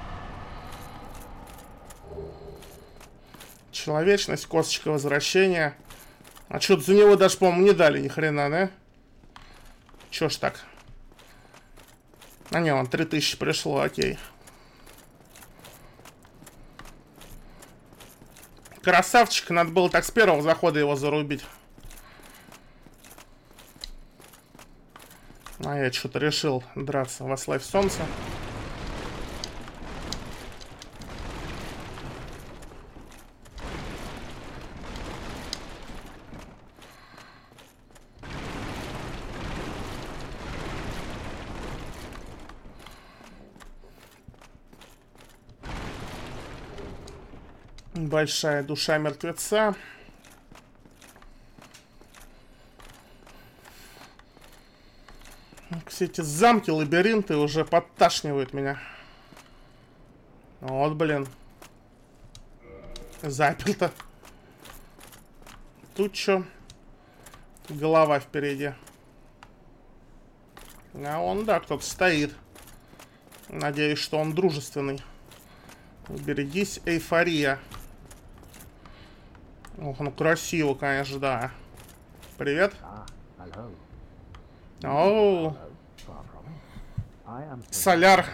Speaker 1: Человечность, косточка возвращения. А что-то за него даже, по-моему, не дали ни хрена, да? Чё ж так? А не, вон три тысячи пришло, окей. Красавчик, надо было так с первого захода его зарубить. А я что-то решил драться во славь солнца. Большая душа мертвеца. Все эти замки, лабиринты уже подташнивают меня. Вот, блин. Заперто. Тут что? Голова впереди. А он, да, кто-то стоит. Надеюсь, что он дружественный. Берегись, эйфория. Ох, ну красиво, конечно, да. Привет. Оу. Соляр.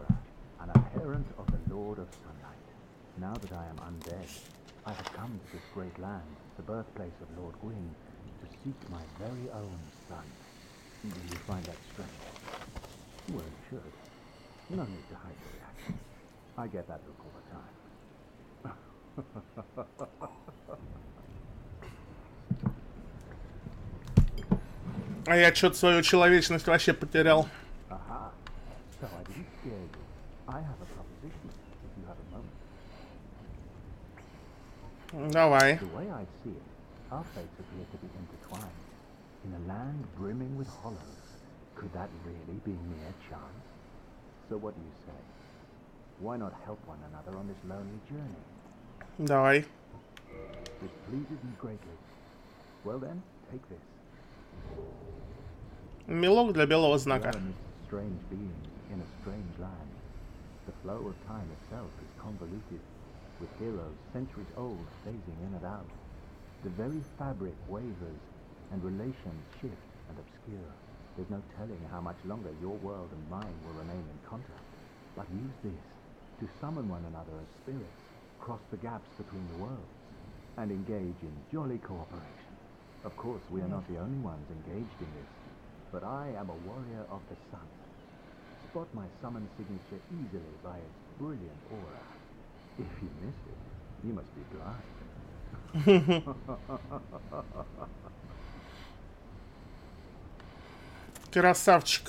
Speaker 4: Now that I am undead, I have come to this great land, the birthplace of Lord Gwyn, to seek my very own son. Do you find that strange? Well, you should. No need to hide your reaction. I get that look all the time.
Speaker 1: А я что-то свою человечность вообще потерял.
Speaker 4: Aha. So I didn't scare you. I have a proposition, if you have a moment.
Speaker 1: Давай.
Speaker 4: The way I see it, our fates appear to be intertwined. In a land brimming with hollows, could that really be mere chance? So what do you say? Why not help one another on this lonely journey?
Speaker 1: Давай.
Speaker 4: It pleases me greatly. Well then, take this.
Speaker 1: Мелок для белого знака.
Speaker 4: We are amidst strange beings in a strange land. The flow of time itself is convoluted, with heroes centuries old phasing in and out. The very fabric wavers, and relations shift and obscure. There's no telling how much longer your world and mine will remain in contact. But use this to summon one another as spirits, cross the gaps between the worlds, and engage in jolly cooperation. Of course, we are not the only ones engaged in this, but I am a warrior of the sun. Spot my summon signature easily by its brilliant aura. If you miss it, you must be blind.
Speaker 1: Красавчик.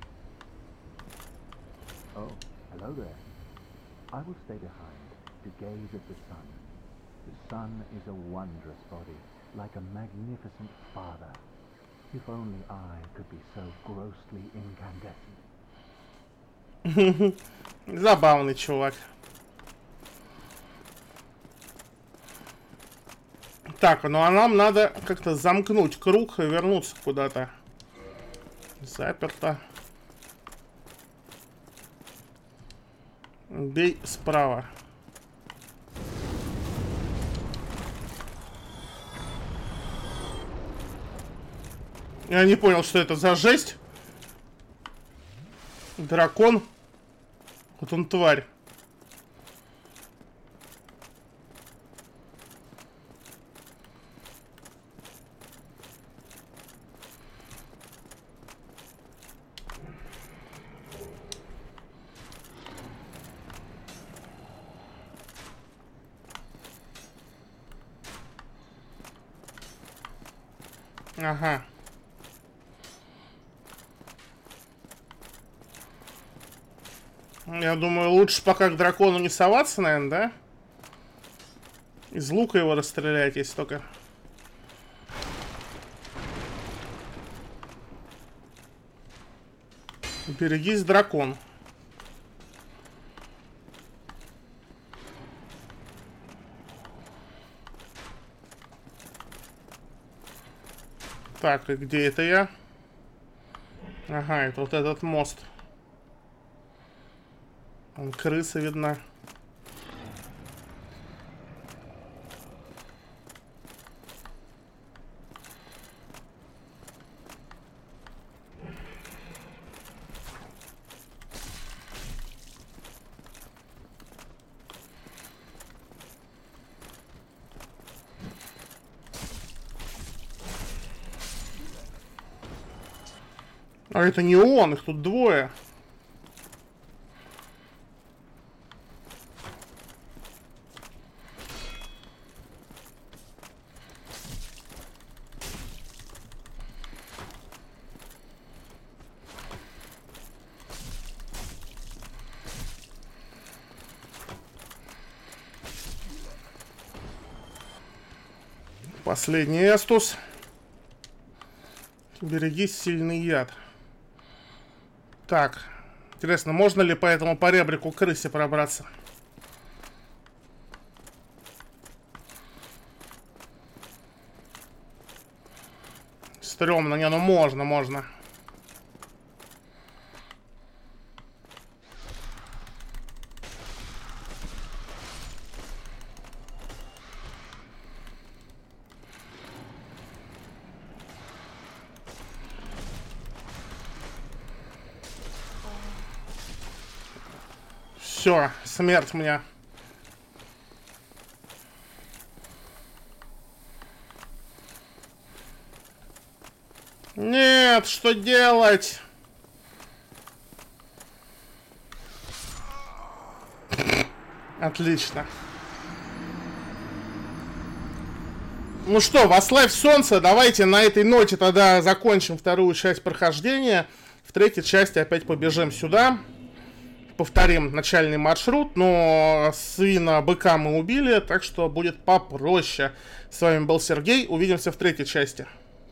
Speaker 4: Oh, hello there. I will stay behind to gaze at the sun. The sun is a wondrous body, like a magnificent father. If only I could be so grossly incandescent.
Speaker 1: Забавный чувак. Так, ну а нам надо как-то замкнуть круг и вернуться куда-то. Заперто. Бей справа. Я не понял, что это за жесть. Дракон. Вот он тварь. Ага. Я думаю, лучше пока к дракону не соваться, наверное, да? Из лука его расстрелять, если только. Берегись, дракон. Так, и где это я? Ага, это вот этот мост. Вон крыса видна. А это не он, их тут двое. Последний эстус. Берегись, сильный яд. Так, интересно, можно ли по этому поребрику крысе пробраться? Стрёмно, не, ну можно, можно. Все, смерть мне. Нет, что делать? Отлично. Ну что, восславь солнце, давайте на этой ноте тогда закончим вторую часть прохождения. В третьей части опять побежим сюда. Повторим начальный маршрут, но свина быка мы убили, так что будет попроще. С вами был Сергей, увидимся в третьей части.